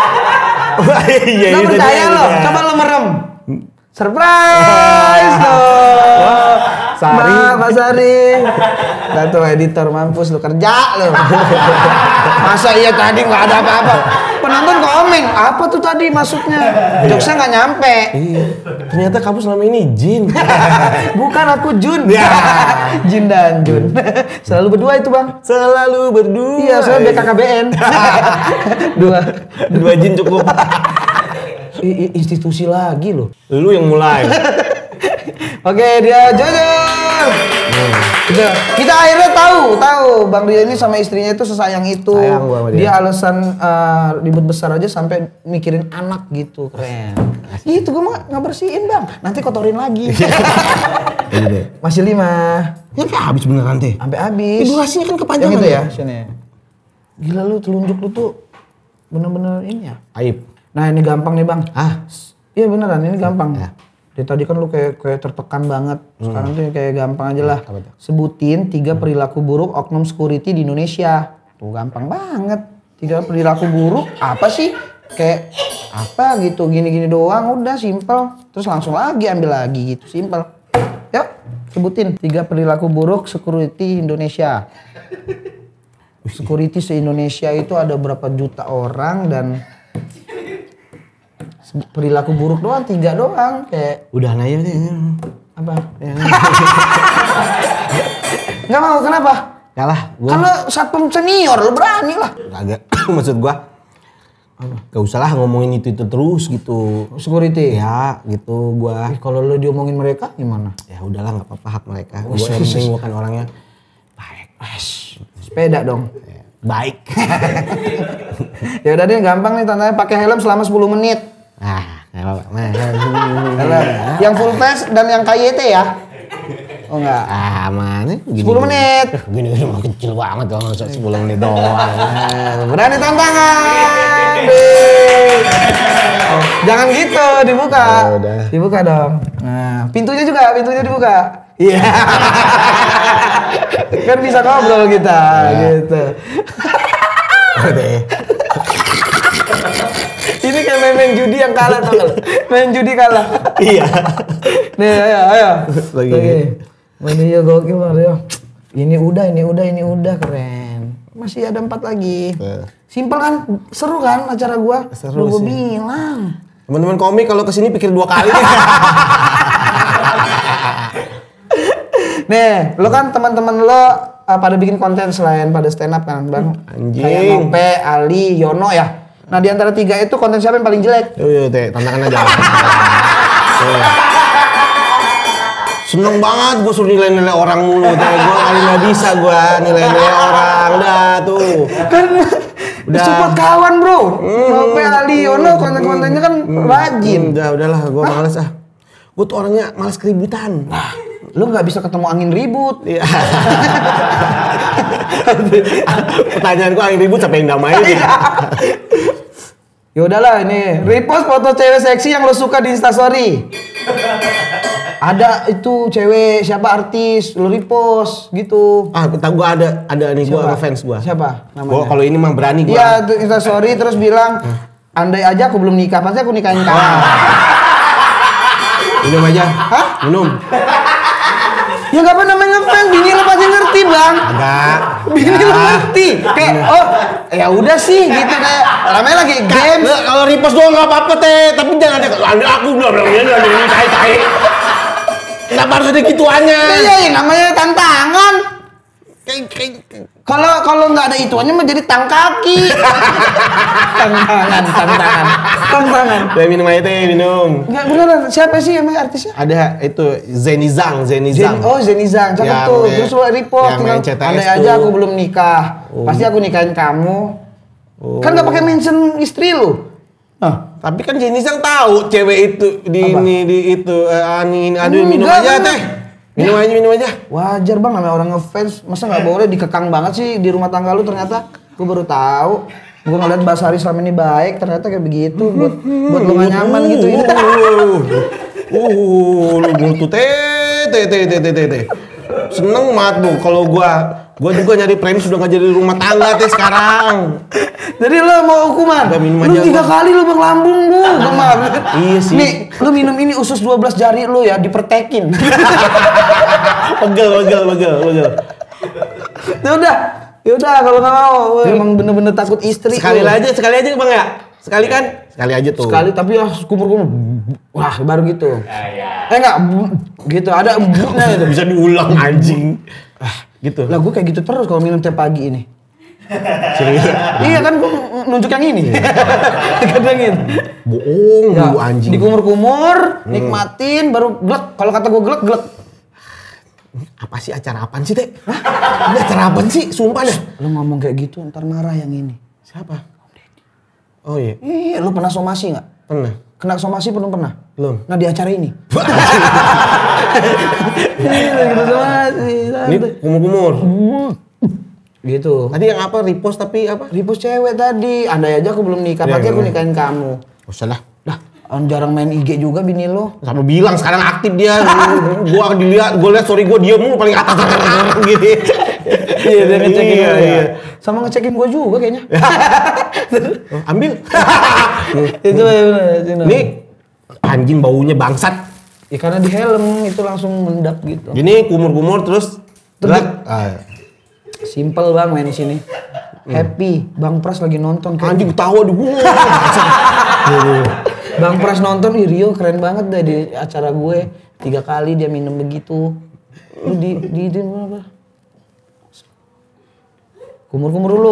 Iya, Nggak percaya lo, coba lo merem. Surprise dong. Sari. Mas Sari. Nah tuh editor mampus lu, kerja lu. Masa iya tadi nggak ada apa-apa. Penonton komen, apa tuh tadi masuknya? Jokesnya nggak nyampe. Iya. Ternyata kamu selama ini jin. Bukan, aku Jun. Ya. Jin dan Jun. Selalu berdua itu, Bang. Selalu berdua. Iya, soalnya BKKBN. Dua jin cukup. Institusi lagi loh. Lu yang mulai. Oke, dia jujur. Kita akhirnya tahu Bang Rio ini sama istrinya itu sesayang itu. Sayang gua sama dia. Dia alasan ribut besar aja sampai mikirin anak gitu, keren. Itu gua mah nggak bersihin, Bang. Nanti kotorin lagi. Masih 5. Ya kayak habis beneran teh. Sampai habis. Durasinya kan kepanjangan. Yang itu ya, sini. Gila lu, telunjuk lu tuh bener-bener ini ya. Aib. Nah, ini gampang nih, Bang. Iya beneran, ini gampang. Ya. Dari tadi kan lu kayak tertekan banget. Sekarang tuh kayak gampang aja lah. Apa tuh? Sebutin 3 perilaku buruk oknum security di Indonesia. Tuh gampang banget. 3 perilaku buruk apa sih? Kayak apa gitu, gini-gini doang, udah simple. Terus langsung lagi ambil lagi gitu, simple. Yuk, sebutin 3 perilaku buruk security Indonesia. Security se-Indonesia itu ada berapa juta orang dan perilaku buruk doang 3 doang, kayak Udah nanya deh. apa? Nggak mau, kenapa? Kalah. Kan lo satpam senior, lo berani lah. Agak. Maksud gua. Gak usah lah ngomongin itu terus gitu. Security. Ya gitu gua. Kalau lo diomongin mereka gimana? Ya udahlah nggak apa-apa, hak mereka. Gua yang penting gua kan orangnya baik. Sepeda dong. Baik. Ya udah deh, gampang nih, tantanya pakai helm selama 10 menit. Nggak apa-apa. Helm. Yang full face dan yang KYT ya? Oh enggak. Mana? 10 menit. Gini mah kecil banget kalau 10 menit doang. Berani tantangan. Jangan gitu, dibuka. Udah. Dibuka dong. Nah, pintunya dibuka. Iya. Kan bisa ngobrol kita gitu. Ini kayak main judi yang kalah tau gak? Main judi kalah. Iya. Nih, ayo. Lagi. Mario gokil, Mario. Ini udah keren. Masih ada 4 lagi. Simpel kan? Seru kan acara gua? Seru Gua sih. bilang. Teman-teman komik kalau kesini pikir 2 kali. Nih, lo kan teman-teman lo pada bikin konten selain pada stand up kan Bang? Anjing. Kayak Nope, Ali, Yono ya. Nah di antara 3 itu konten siapa yang paling jelek? Teh, tantangan aja. Seneng banget gue suruh nilai-nilai orang mulu. Teh, gue kali nggak bisa gue nilai-nilai orang. Udah tuh. Kan udah support kawan bro. Nope, Ali, Yono konten-kontennya kan rajin. Udahlah, gue males ah. Gue tuh orangnya males keributan. Lu nggak bisa ketemu angin ribut. Iya. Pertanyaan gue angin ribut siapa yang damai dia? Ya udahlah ini repost foto cewek seksi yang lo suka di Instastory. Ada itu cewek siapa artis lo repost gitu. Tahu gue ada nih gue fans gue. Siapa namanya? Gua kalau ini mah berani gue. Iya Instastory terus bilang andai aja aku belum nikah pasti aku nikahin kamu. Minum aja. Hah? Minum. Ya nggak apa namanya ngefans, bini lo pasti ngerti bang. Agak. Bini lo ngerti. Kayak oh ya udah sih gitu kayak ramai lagi games. Kalau repost doang nggak apa-apa teh, tapi jangan ada aku belum ini tai. Kenapa harus ada gituannya? Iya namanya tantangan. Kalau nggak ada ituannya mah jadi tang kaki. tantangan. Udah minum aja teh, minum. Nggak beneran, siapa sih emang artisnya? Ada itu Zenizang. Zenizang, cakep Yang tuh. main- Terus lo report, yang main CTS andai tuh. aja aku belum nikah, pasti aku nikahin kamu. Kan nggak pakai mention istri lu. Tapi kan Zenizang tahu cewek itu Apa? aduh minum Enggak, aja bener. teh. Minum aja. Wajar bang, namanya orang ngefans, masa nggak boleh dikekang banget sih di rumah tangga lu ternyata. Gue baru tahu. Gue ngeliat Basari selama ini baik, ternyata kayak begitu. Buat lu nggak nyaman gitu. Lu butuh teh. Seneng banget bu. Kalau gua juga nyari premis sudah nggak jadi rumah tangga teh sekarang. Jadi lo mau hukuman? Udah, minum Lu aja, 3 kali lu bang lambung bu, kemarin. Iya sih. Nih, lu minum ini usus 12 jari lu ya, dipertekin. Pegel. Ya udah kalau nggak mau, emang bener-bener takut istri. Sekali lu. aja bang ya. Sekali kan? Sekali aja tuh. Sekali tapi ya kumur-kumur. Wah, baru gitu. Enggak, gitu. Ada embutnya itu. Bisa diulang anjing. Gitu. Lah gue kayak gitu terus kalau minum tiap pagi ini. Serius? Iya kan gue nunjuk yang ini. Kadangin. Bohong Ya, lu anjing. dikumur-kumur, nikmatin, baru glek. Kalau kata gue glek. Apa sih acara apaan sih teh? Ini acara apaan sih? Sumpah dah. Lu ngomong kayak gitu ntar marah yang ini. Siapa? Oh iya. Iya, lu pernah somasi nggak? Pernah. Kena somasi belum pernah? Belum. Nah di acara ini. Gitu somasi. Ini kumur-kumur. Gitu. Tadi yang apa? Repost tapi apa? Repost cewek tadi. Andai aja aku belum nikah, Iya, pasti aku iya. nikahin kamu. Oh salah. Lah, jarang main IG juga bini lo. Sama bilang sekarang aktif dia. Gua lihat story gua dia mulu paling atas gitu. Iya, dia ngecekin Iya, gue. iya. Sama ngecekin gue juga kayaknya. Oh, ambil. Itu ya benar. Nih anjing baunya bangsat. Ya karena di helm itu langsung mendap gitu. Gini kumur-kumur terus gelak. Simple bang main di sini. Happy, Bang Pras lagi nonton. Anjing ketawa di gua. Bang Pras nonton, ih Rio keren banget deh di acara gue. 3 kali dia minum begitu. Lu di apa? Kumur-kumur dulu.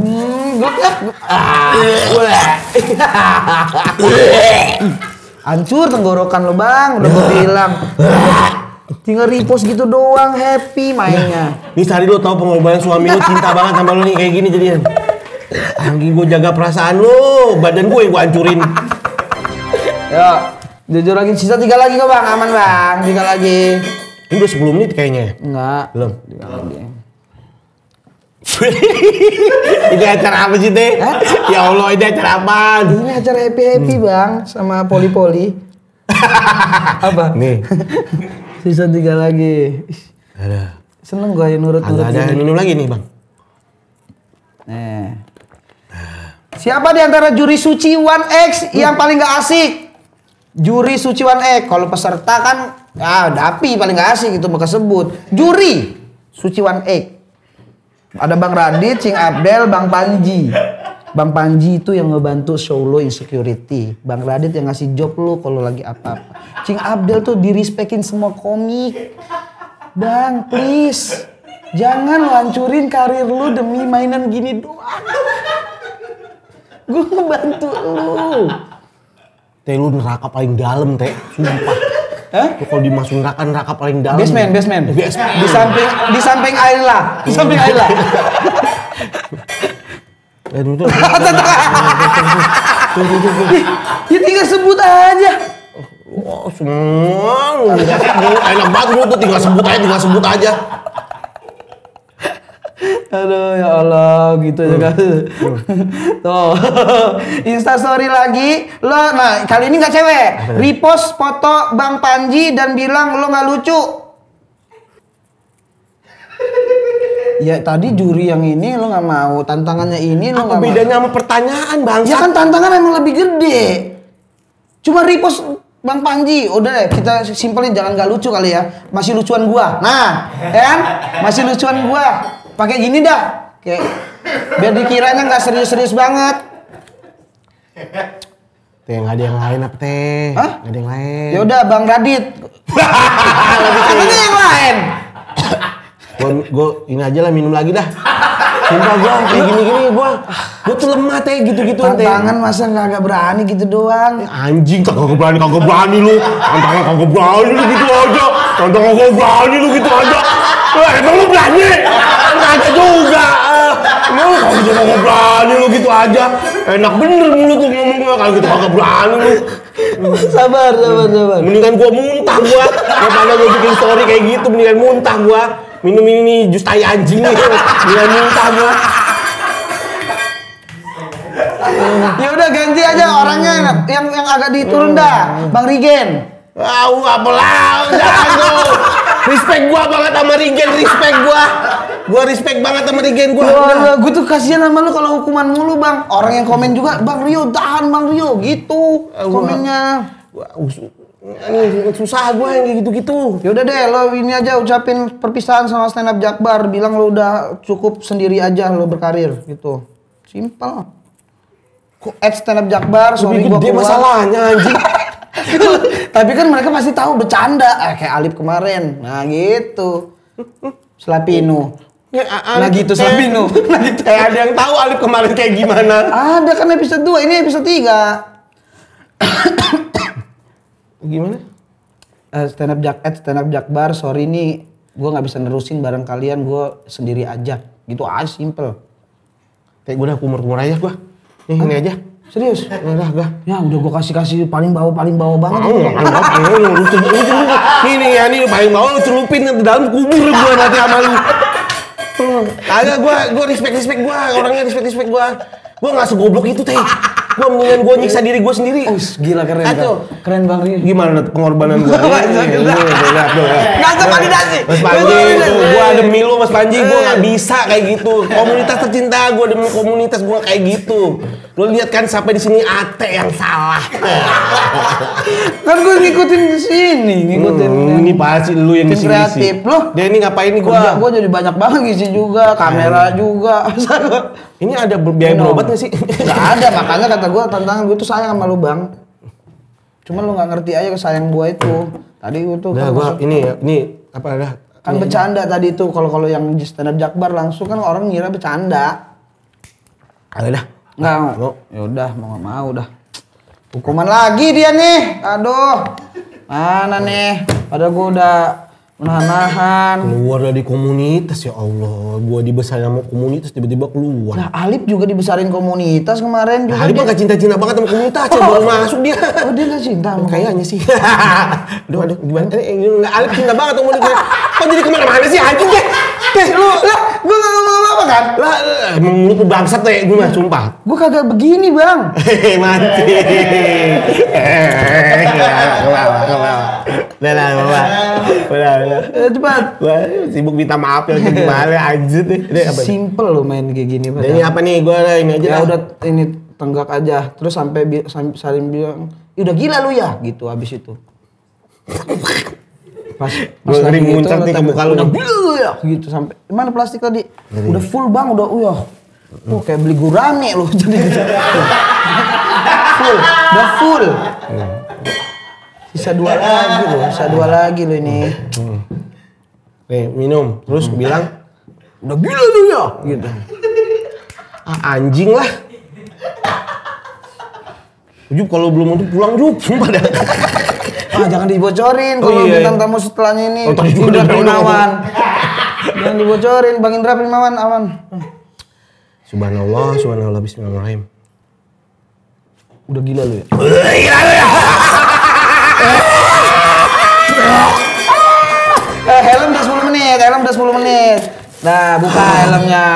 Hancur tenggorokan lo bang, udah gue bilang. Tinggal repost gitu doang, happy mainnya. Nih Sari lo tau pengorbanan suami lo cinta banget sama lo nih kayak gini jadian. Anjing gue jaga perasaan lo, badan gue yang gue hancurin. Yuk, jujur lagi, sisa 3 lagi kok bang, aman bang, 3 lagi. Ini udah 10 menit kayaknya. Enggak. Belum. 3 lagi. Ini acara apa sih teh? Ya Allah ini acara apa? Ini acara happy bang, sama poli-poli. Apa? Nih. Sisa 3 lagi. Ada. Seneng gue ya nurut-nurut Ada gini. minum lagi nih bang. Siapa di antara juri suci 1X yang paling gak asik? Juri suci 1X. Kalau peserta kan, Dapi paling gak asik itu maka sebut. Juri suci 1X. Ada Bang Radit, Cing Abdel, Bang Panji. Bang Panji itu yang ngebantu show lo insecurity. Bang Radit yang ngasih job lo kalau lagi apa-apa. Cing Abdel tuh direspekin semua komik. Bang, please. Jangan lu hancurin karir lu demi mainan gini doang. Gue ngebantu lu. Teh lu neraka paling dalam teh, sumpah. Hah? Lu kalau dimasukin neraka paling dalam. Basement. Di samping Ayla. Di samping Ayla. Ya tinggal sebut aja. Wah, semua enak banget lu tuh tinggal sebut aja. Aduh ya Allah gitu ya kan. Tuh. Instastory lagi. Lo nah kali ini nggak cewek. Repost foto Bang Panji dan bilang lo nggak lucu. Ya tadi juri yang ini lo nggak mau, tantangannya ini lo nggak mau. Apa bedanya sama pertanyaan bang? Ya kan tantangan emang lebih gede. Cuma repost Bang Panji, udah deh kita simpelin jangan nggak lucu kali ya. Masih lucuan gua. Nah, ya kan? Masih lucuan gua. Pakai gini dah. Kayak biar dikiranya nggak serius-serius banget. Teh nggak ada yang lain apa teh? Hah? Nggak ada yang lain. Ya udah Bang Radit. Katanya yang lain. Gue ini aja lah minum lagi dah. Sumpah gue kayak gini-gini gue tuh lemah teh gitu-gitu teh. Tantangan masa nggak berani gitu doang. Anjing kagak berani lu. Tantangan kagak berani lu gitu aja. Tantangan kagak berani lu gitu aja. Emang lu berani? Kagak juga. Emang lu kagak berani lu gitu aja. Enak bener mulut tuh ngomong gue kalau gitu kagak berani lu. Sabar. Mendingan gue muntah gue. Daripada gue bikin story kayak gitu mendingan muntah gue. Minum ini jus tai anjing nih. Mendingan muntah gue. Ya udah ganti aja orangnya yang agak diturun dah. Bang Rigen. Apalah jago. Respect gua banget sama Rigen, Gua respect banget sama Rigen gua. Gue tuh kasihan sama lu kalau hukuman mulu, Bang. Orang yang komen juga, Bang Rio tahan Bang Rio gitu komennya. Ini susah gua yang kayak gitu-gitu. Ya udah deh, lo ini aja ucapin perpisahan sama Stand Up Jakbar, bilang lo udah cukup sendiri aja lo berkarir gitu. Simpel. Stand Up Jakbar, sorry gua gede masalahnya anjing. Tapi kan mereka pasti tahu bercanda, kayak Alip kemarin. Nah gitu. Slapino. Nah gitu Slapino. Nah gitu. Ada yang tahu Alip kemarin kayak gimana? Ada kan episode 2, ini episode 3. Gimana? Stand Up Jakbar, sorry nih gue nggak bisa nerusin bareng kalian, gue sendiri aja. Gitu aja, simple. Kayak gue udah kumur-kumur aja gue. Nih ini aja. Serius? Udah gak. Ya udah gue kasih paling bawah banget. Ini paling bawah lu celupin ke dalam kubur gue nanti sama lu. Kagak gue respect gue, orangnya respect gue. Gue nggak segoblok itu teh. Gue mendingan gue nyiksa diri gue sendiri. Gila keren. Keren Bang Rio. Gimana pengorbanan gue? Nggak usah validasi. Mas Panji, gue demi lu Mas Panji, gue nggak bisa kayak gitu. Komunitas tercinta gue demi komunitas gue kayak gitu. Lu lihat kan sampai di sini Ate yang salah. Kan gue ngikutin sini, Ini pasti lu yang ngisi. Kreatif loh. Dia ini ngapain nih Gue jadi banyak banget ngisi juga, kamera juga. Ini ada biaya berobat nggak sih? Nggak ada, makanya kata gue tantangan gue tuh sayang sama lu Bang. Cuma lu nggak ngerti aja kesayang gue itu. Tadi gue tuh kan ini apa dah? Kan bercanda tadi tuh kalau yang Stand Up Jakbar langsung kan orang ngira bercanda. Ayo dah. Nggak. Ya udah mau nggak mau dah. Hukuman lagi dia nih. Aduh. Mana nih? Padahal gue udah menahan-nahan. Keluar dari komunitas ya Allah. Gua dibesarin sama komunitas tiba-tiba keluar. Nah, Alip juga dibesarin komunitas kemarin juga. Alip mah gak cinta-cinta banget sama komunitas, baru masuk dia. Oh, dia gak cinta sama kayaknya sih. Aduh, gimana? Enggak, Alip cinta banget sama komunitas. Kok jadi kemana-mana sih anjing deh? Lu lah, gua gak ngomong apa-apa kan? Lah, emang mulut lu bangsat deh, gue mah sumpah. Gua kagak begini, Bang. Mati. Udah. Cepat. Gua sibuk minta maaf ya gimana anjir nih. Simple lo main kayak gini padahal. Ini apa nih? Gua ini aja ya udah ini tenggak aja. Terus sampai saling bilang, "Udah gila lu ya?" gitu habis itu. Pas lagi muncrat nih ke muka lu. Udah gila ya gitu sampai. Mana plastik tadi? Udah full Bang, udah Tuh kayak beli gurame lu jadi. Udah full. Sisa dua lagi lo ini. Nih minum, terus bilang Udah gila lu ya, gitu. Anjing lah. Jup kalau belum untuk pulang Jup, sumpah dah. Jangan dibocorin kalau bintang tamu setelahnya ini Indra Primawan. Jangan dibocorin, Bang Indra Primawan aman. Subhanallah, subhanallah, bismillahirrahmanirrahim. Udah gila lu ya? Gila lu ya. Helm udah 10 menit, helm udah 10 menit. Nah, buka helmnya.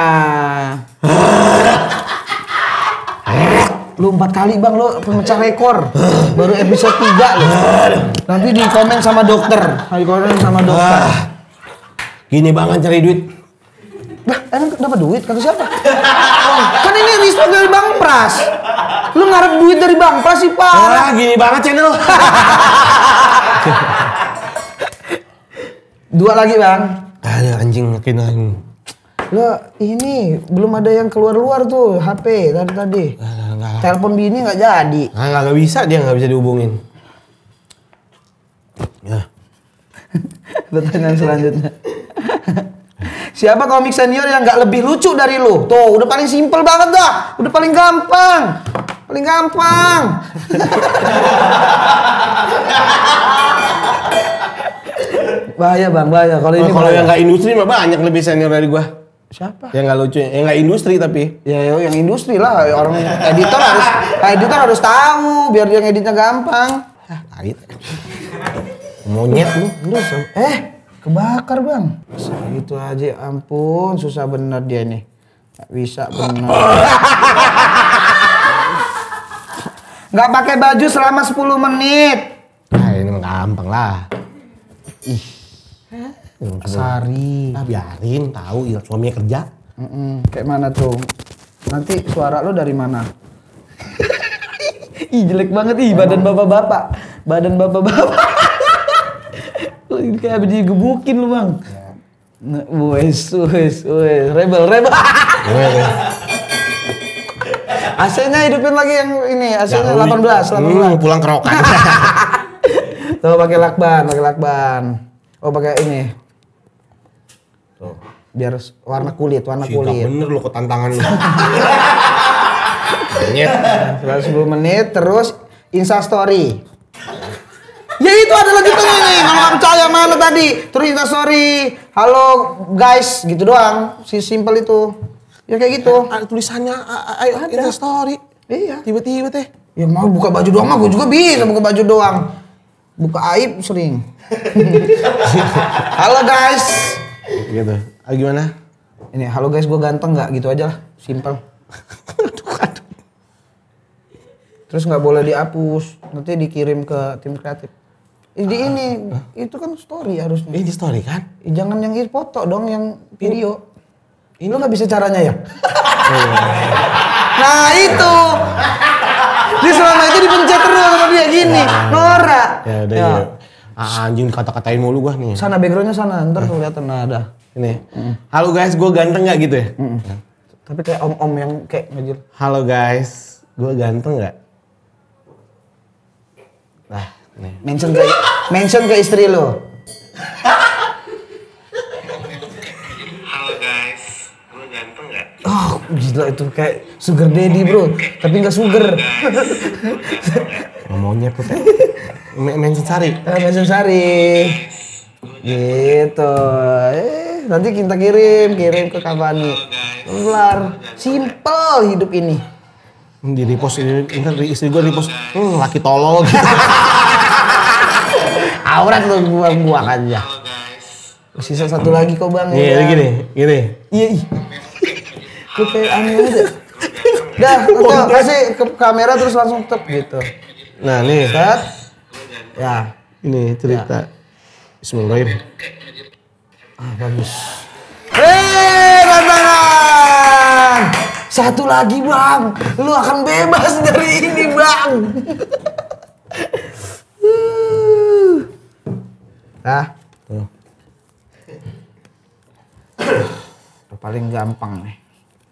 Lu 4 kali Bang, lu pemecah rekor. Baru episode 3 lu. Nanti di komen sama dokter. Gini banget cari duit. Emang dapat duit kata siapa? Kan ini respect dari Bang Pras. Lu ngarep duit dari Bang Pras sih parah. Gini banget channel. 2 lagi Bang. Ada anjing makin. Lo ini belum ada yang keluar tuh HP tadi. Telepon bini nggak jadi. Nggak bisa, dia nggak bisa dihubungin. Ya. Pertanyaan selanjutnya. Siapa komik senior yang nggak lebih lucu dari lu? Tuh, udah paling simpel banget dah. Udah paling gampang. Bahaya Bang, bahaya. Kalau ini kalau yang nggak industri mah banyak lebih senior dari gua. Siapa? Yang nggak lucu, yang nggak industri tapi. Ya yang industri lah. Orang editor harus tahu biar dia ngeditnya gampang. Ait. Monyet lu. Kebakar Bang. Gitu aja, ampun, susah bener dia nih. Gak bisa bener. Gak pakai baju selama 10 menit. Ini mah gampang lah. Sari. Biarin, tahu ya suaminya kerja. Kayak mana tuh? Nanti suara lo dari mana? Jelek banget badan bapak-bapak. Ini kayak abis digebukin lu Bang. Wes. Rebel. AC-nya hidupin lagi yang ini, AC-nya 18. Pulang kerokan. Tuh pakai lakban. Oh pakai ini. Tuh, biar warna kulit. Bener lo ketantangan lu. Monyet. 10 menit terus Insta story. Ya itu ada lagi tuh nih, kalau nggak percaya mana tadi. Terus Insta story, halo guys, gitu doang. Simpel itu. Ya kayak gitu. Ada tulisannya, ayo Insta story. Iya. Tiba-tiba teh. Ya mau buka baju doang mah gue juga bisa buka baju doang. Buka aib sering. Halo guys. Gitu. Gimana? Ini halo guys, gue ganteng nggak? Gitu aja lah, simpel. Aduh. Terus nggak boleh dihapus, nanti dikirim ke tim kreatif. Ini itu kan story harusnya. Ini story kan? Jangan yang foto dong, yang video. Ini lo nggak bisa caranya ya? Nah itu. Dia selama itu dipencet terus sama dia gini, Nora. Ya udah ya. Anjing kata-katain mulu gua nih. Sana backgroundnya sana, ntar kelihatan ada. Ini. Halo guys, gue ganteng nggak gitu ya? Tapi kayak om-om yang kayak ngajir. Halo guys, gue ganteng nggak? Nah, nih. Mention ke istri lo. Halo guys, gue ganteng nggak? Oh gila itu kayak sugar daddy bro, tapi nggak sugar. Ngomongnya tuh mention Sari. Mention Sari. Gitu. Nanti kita kirim ke Cavani. Kelar. Simple hidup ini. Di repost ini, ntar istri gue repost. Laki tolol. Aurat lu buang aja. Sisa satu lagi kok Bang. Iya, gini. Iya. Lu kayak aneh aja. Dah, udah kasih ke kamera terus langsung tep gitu. Nah, nih. Set. Ya. Ini cerita. Bismillahirrahmanirrahim. Bagus. Tantangan. Satu lagi Bang. Lu akan bebas dari ini Bang. Tuh. Paling gampang nih.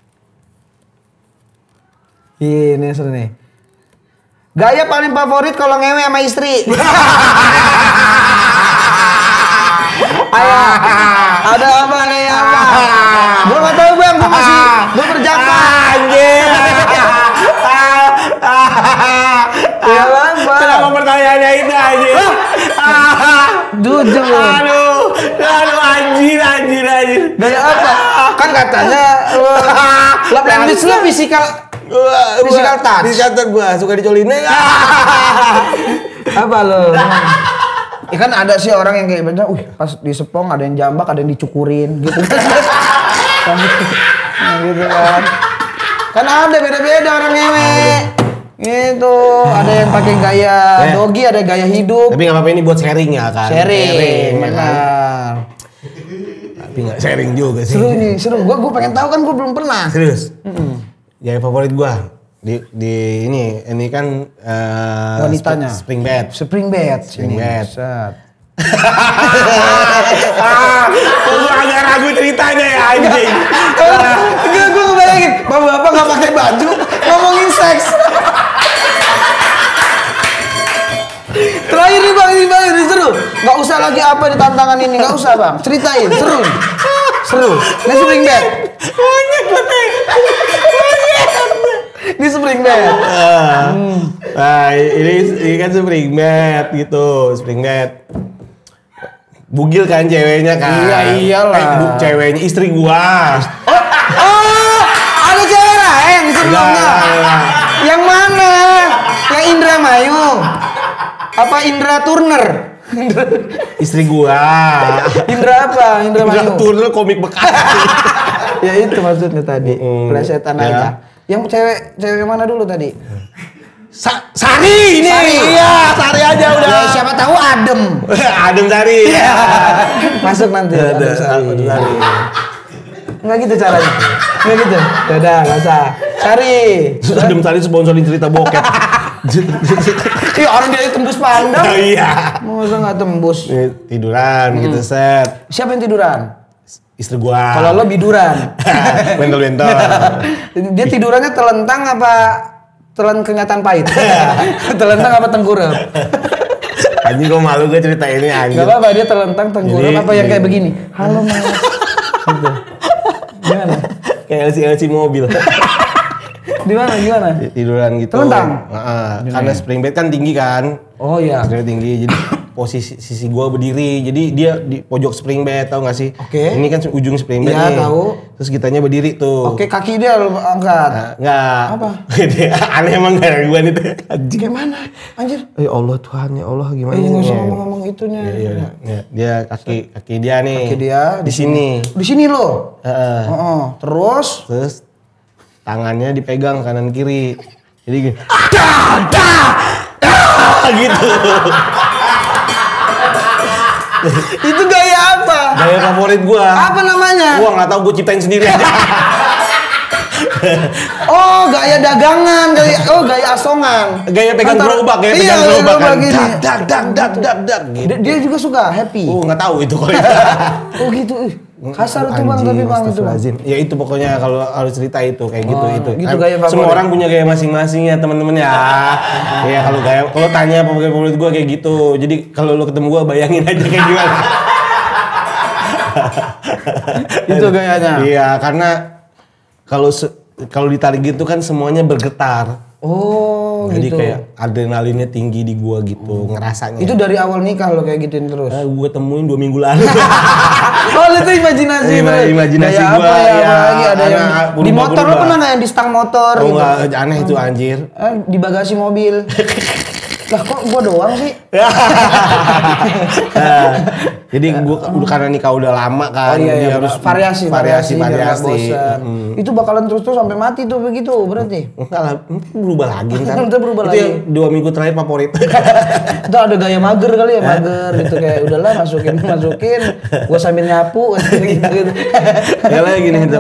Ini seru nih. Gaya paling favorit kalau ngewe sama istri. Ada apa kayak apa? Gua nggak tahu bang, gua berjaka. Anjir. Ya apa? Kenapa pertanyaannya itu anjir? Jujur. Aduh, anjir. Gaya apa? Kan katanya love language lu physical touch. Physical touch gua suka dicolin. Apa lo? Ya kan ada sih orang yang kayak bener, pas disepong ada yang jambak, ada yang dicukurin gitu kan. Nah, gitu kan. Kan ada beda-beda orang ngewe. Gitu, ada yang pakai gaya dogi, ada gaya hidup. Tapi nggak apa-apa, ini buat sharing ya kan. Sharing, benar. Tapi nggak sharing juga sih. Seru nih, seru. Gua pengen tahu kan, gua belum pernah. Serius. Gaya favorit gua di ini kan wanitanya. Spring bed. Spring bed. Set. Gua agak ragu ceritanya ya anjing. Enggak, gua ngebayangin, bapak nggak pakai baju ngomongin seks. Terakhir nih bang, ini seru. Nggak usah lagi apa di tantangan ini, nggak usah bang. Ceritain, seru. Ini spring bed. Ini spring bed. Nah, ini kan spring bed gitu, spring bed. Bugil kan ceweknya kan? Iya iyalah. Ceweknya istri gua. Oh, ada cewek lain sebelumnya. Yang mana? Yang Indra Mayu? Apa Indra Turner? Istri gua. Indra apa? Indra Mayu. Indra Turner komik bekas. Ya itu maksudnya tadi. Plesetan aja. Yang cewek mana dulu tadi? Sari ini. Iya, Sari aja udah. Ya, siapa tahu Adem. Adem Sari. Iya. Masuk nanti. Adem Sari. Enggak gitu caranya. Enggak gitu. Dadah, enggak usah. Sari. Adem Sari sponsorin cerita bokep. Iya, orang dia tembus pandang. Iya. Masa enggak tembus? Tiduran gitu set. Siapa yang tiduran? Istri gua. Kalau lo biduran. Bentol-bentol. Dia tidurannya telentang apa telan kenyataan pahit? Telentang apa tengkurap? Anjing gua malu gue cerita ini anjing. Gak apa-apa, dia telentang tengkurap apa yang kayak begini. Halo mas. Gitu. Gimana? Kayak LC mobil. Di mana? Gimana? Tiduran gitu. Telentang? Karena spring bed kan tinggi kan. Oh iya. Spring bed tinggi, jadi posisi sisi gua berdiri. Jadi dia di pojok spring bed, tau gak sih? Oke. Ini kan ujung spring bed Iya, nih. tahu. Terus kitanya berdiri tuh. Oke, kaki dia lo angkat. Enggak. Apa? Aneh emang gak gua nih tuh. Anjing. Gimana? Anjir. Ya Allah Tuhan, ya Allah gimana Nggak usah ngomong itunya. Iya. Dia kaki dia nih. Kaki dia di sini. Di sini lo. Terus Tangannya dipegang kanan kiri. Jadi gini. Gitu. itu gaya apa? Gaya favorit gua. Apa namanya? Gua nggak tahu, gua ciptain sendiri aja. Oh, gaya dagangan, gaya asongan. Gaya pegang gerobak, pegang gerobak kan. Gini. Dak gitu. Dia juga suka happy. Oh, nggak tahu itu kalau itu. Oh gitu. Kasar itu bang, tapi bang itu bang. Ya itu pokoknya kalau harus cerita itu kayak gitu itu. Gitu gaya favorit. Semua orang punya gaya masing-masing ya teman-teman ya. Iya kalau tanya favorit gua kayak gitu. Jadi kalau lo ketemu gua bayangin aja kayak gimana. Itu gayanya. Iya, karena kalau ditarik gitu kan semuanya bergetar. Oh, jadi gitu. kayak adrenalinnya tinggi di gua gitu, ngerasanya. Itu dari awal nikah lo kayak gituin terus. Gua temuin 2 minggu lalu. Oh, itu imajinasi. Imajinasi gaya gua apa ya, ya. apalagi ada yang di motor lo pernah nggak yang di stang motor Oh, gitu? enggak, aneh itu anjir. Di bagasi mobil. Lah kok gua doang sih? Jadi gua karena nikah udah lama kan, iya, dia harus variasi. biar nggak bosan. Itu bakalan terus sampai mati tuh begitu berarti. Enggak lah, berubah lagi ntar. Ntar berubah itu lagi. yang 2 minggu terakhir favorit. Itu ada gaya mager kali ya, mager gitu kayak udahlah masukin, gua sambil nyapu gitu. Ya lah gini itu.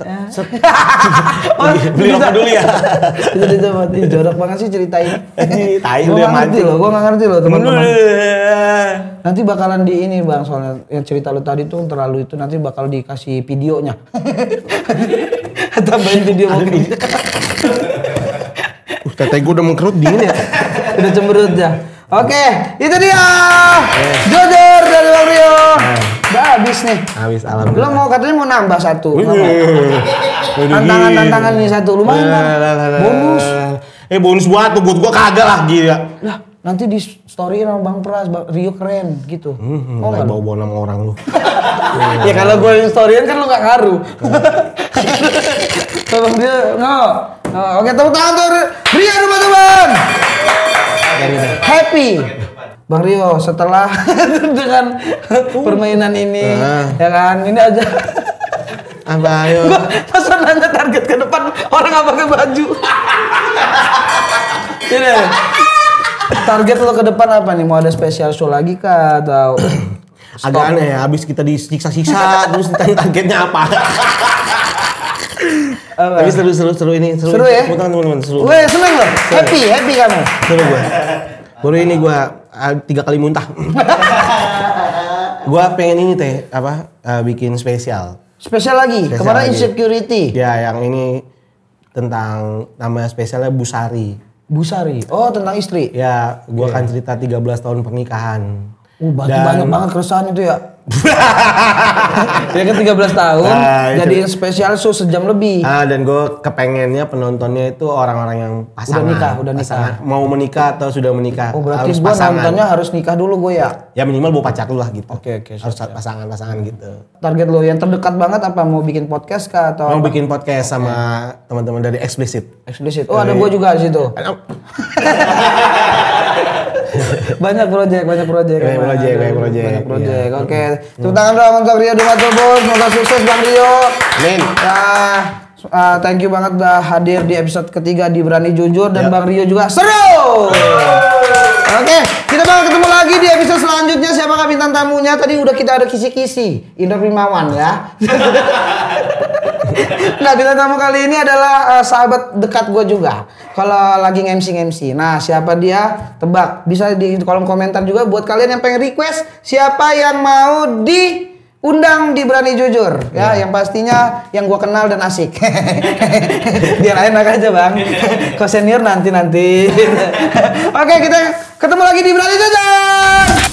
Beli rokok dulu ya. Itu jorok banget sih ceritain. Tai Gua udah nggak ngerti mati loh, gua nggak ngerti loh teman-teman. Nanti bakalan di ini bang, soalnya yang cerita lu tadi tuh terlalu itu nanti bakal dikasih videonya. Tambahin video mungkin. Teteh gue udah mengkerut dingin ya. Udah cemberut ya. Oke, itu dia. Jujur dari Bang Rio. Bye. habis nih. Habis, Lo alhamdulillah. mau katanya mau nambah satu. Wih. Tantangan nih satu lumayan kan. Bonus. Bonus buat gua kagak lah gila. Lah, nanti di story sama Bang Pras, Rio keren gitu. Mau nggak? bawa nama orang lu. Ya kalau gue storyin kan lu gak ngaruh. Kalau dia nggak. Oke, tepuk tangan untuk Rio teman-teman. Happy. Bang Rio, setelah dengan permainan ini, ya kan, ini aja. Apa ayo? Masa nanya target ke depan orang nggak pakai baju. Ini target lo ke depan apa nih? Mau ada spesial show lagi kah atau? Agak aneh ya, abis kita disiksa-siksa terus ditanya targetnya apa? Tapi seru ini Seru ya? Teman-teman seru. Weh, seneng lo? Happy kamu? Seru gua. Baru ini gua 3 kali muntah. Gua pengen ini bikin spesial. Spesial lagi. Kemarin insecurity. Ya, yang ini tentang nama spesialnya Busari. Busari. Oh, tentang istri. Ya, gua akan cerita 13 tahun pernikahan. Berarti banyak banget keresahan itu ya. Dia kan 13 tahun, jadiin spesial show sejam lebih. Dan gue kepengennya penontonnya itu orang-orang yang pasangan. Udah nikah. Pasangan, mau menikah atau sudah menikah. Oh, berarti harus gue pasangan. nontonnya harus nikah dulu gue ya? Ya minimal bawa pacar lu lah gitu. Oke. Harus pasangan-pasangan gitu. Target lo yang terdekat banget apa? Mau bikin podcast kah atau Mau apa? bikin podcast sama teman-teman dari Explicit. Eksplisit. Oh, ada gue juga di situ. Banyak project. Banyak project. Oke. Tepuk tangan dong untuk Rio Dumatulbos. Semoga sukses Bang Rio. Amin. Ya, thank you banget udah hadir di episode ketiga di Berani Jujur dan Bang Rio juga seru. Oke, kita bakal ketemu lagi di episode selanjutnya. Siapakah bintang tamunya? Tadi udah kita ada kisi-kisi, Indra Primawan ya. Nah, bintang tamu kali ini adalah sahabat dekat gue juga. Kalau lagi MC. Nah, siapa dia? Tebak. Bisa di kolom komentar juga buat kalian yang pengen request siapa yang mau diundang di Berani Jujur. Ya, yang pastinya yang gue kenal dan asik. Biar enak aja, Bang. Kok senior nanti. Oke, kita ketemu lagi di Berani Jujur.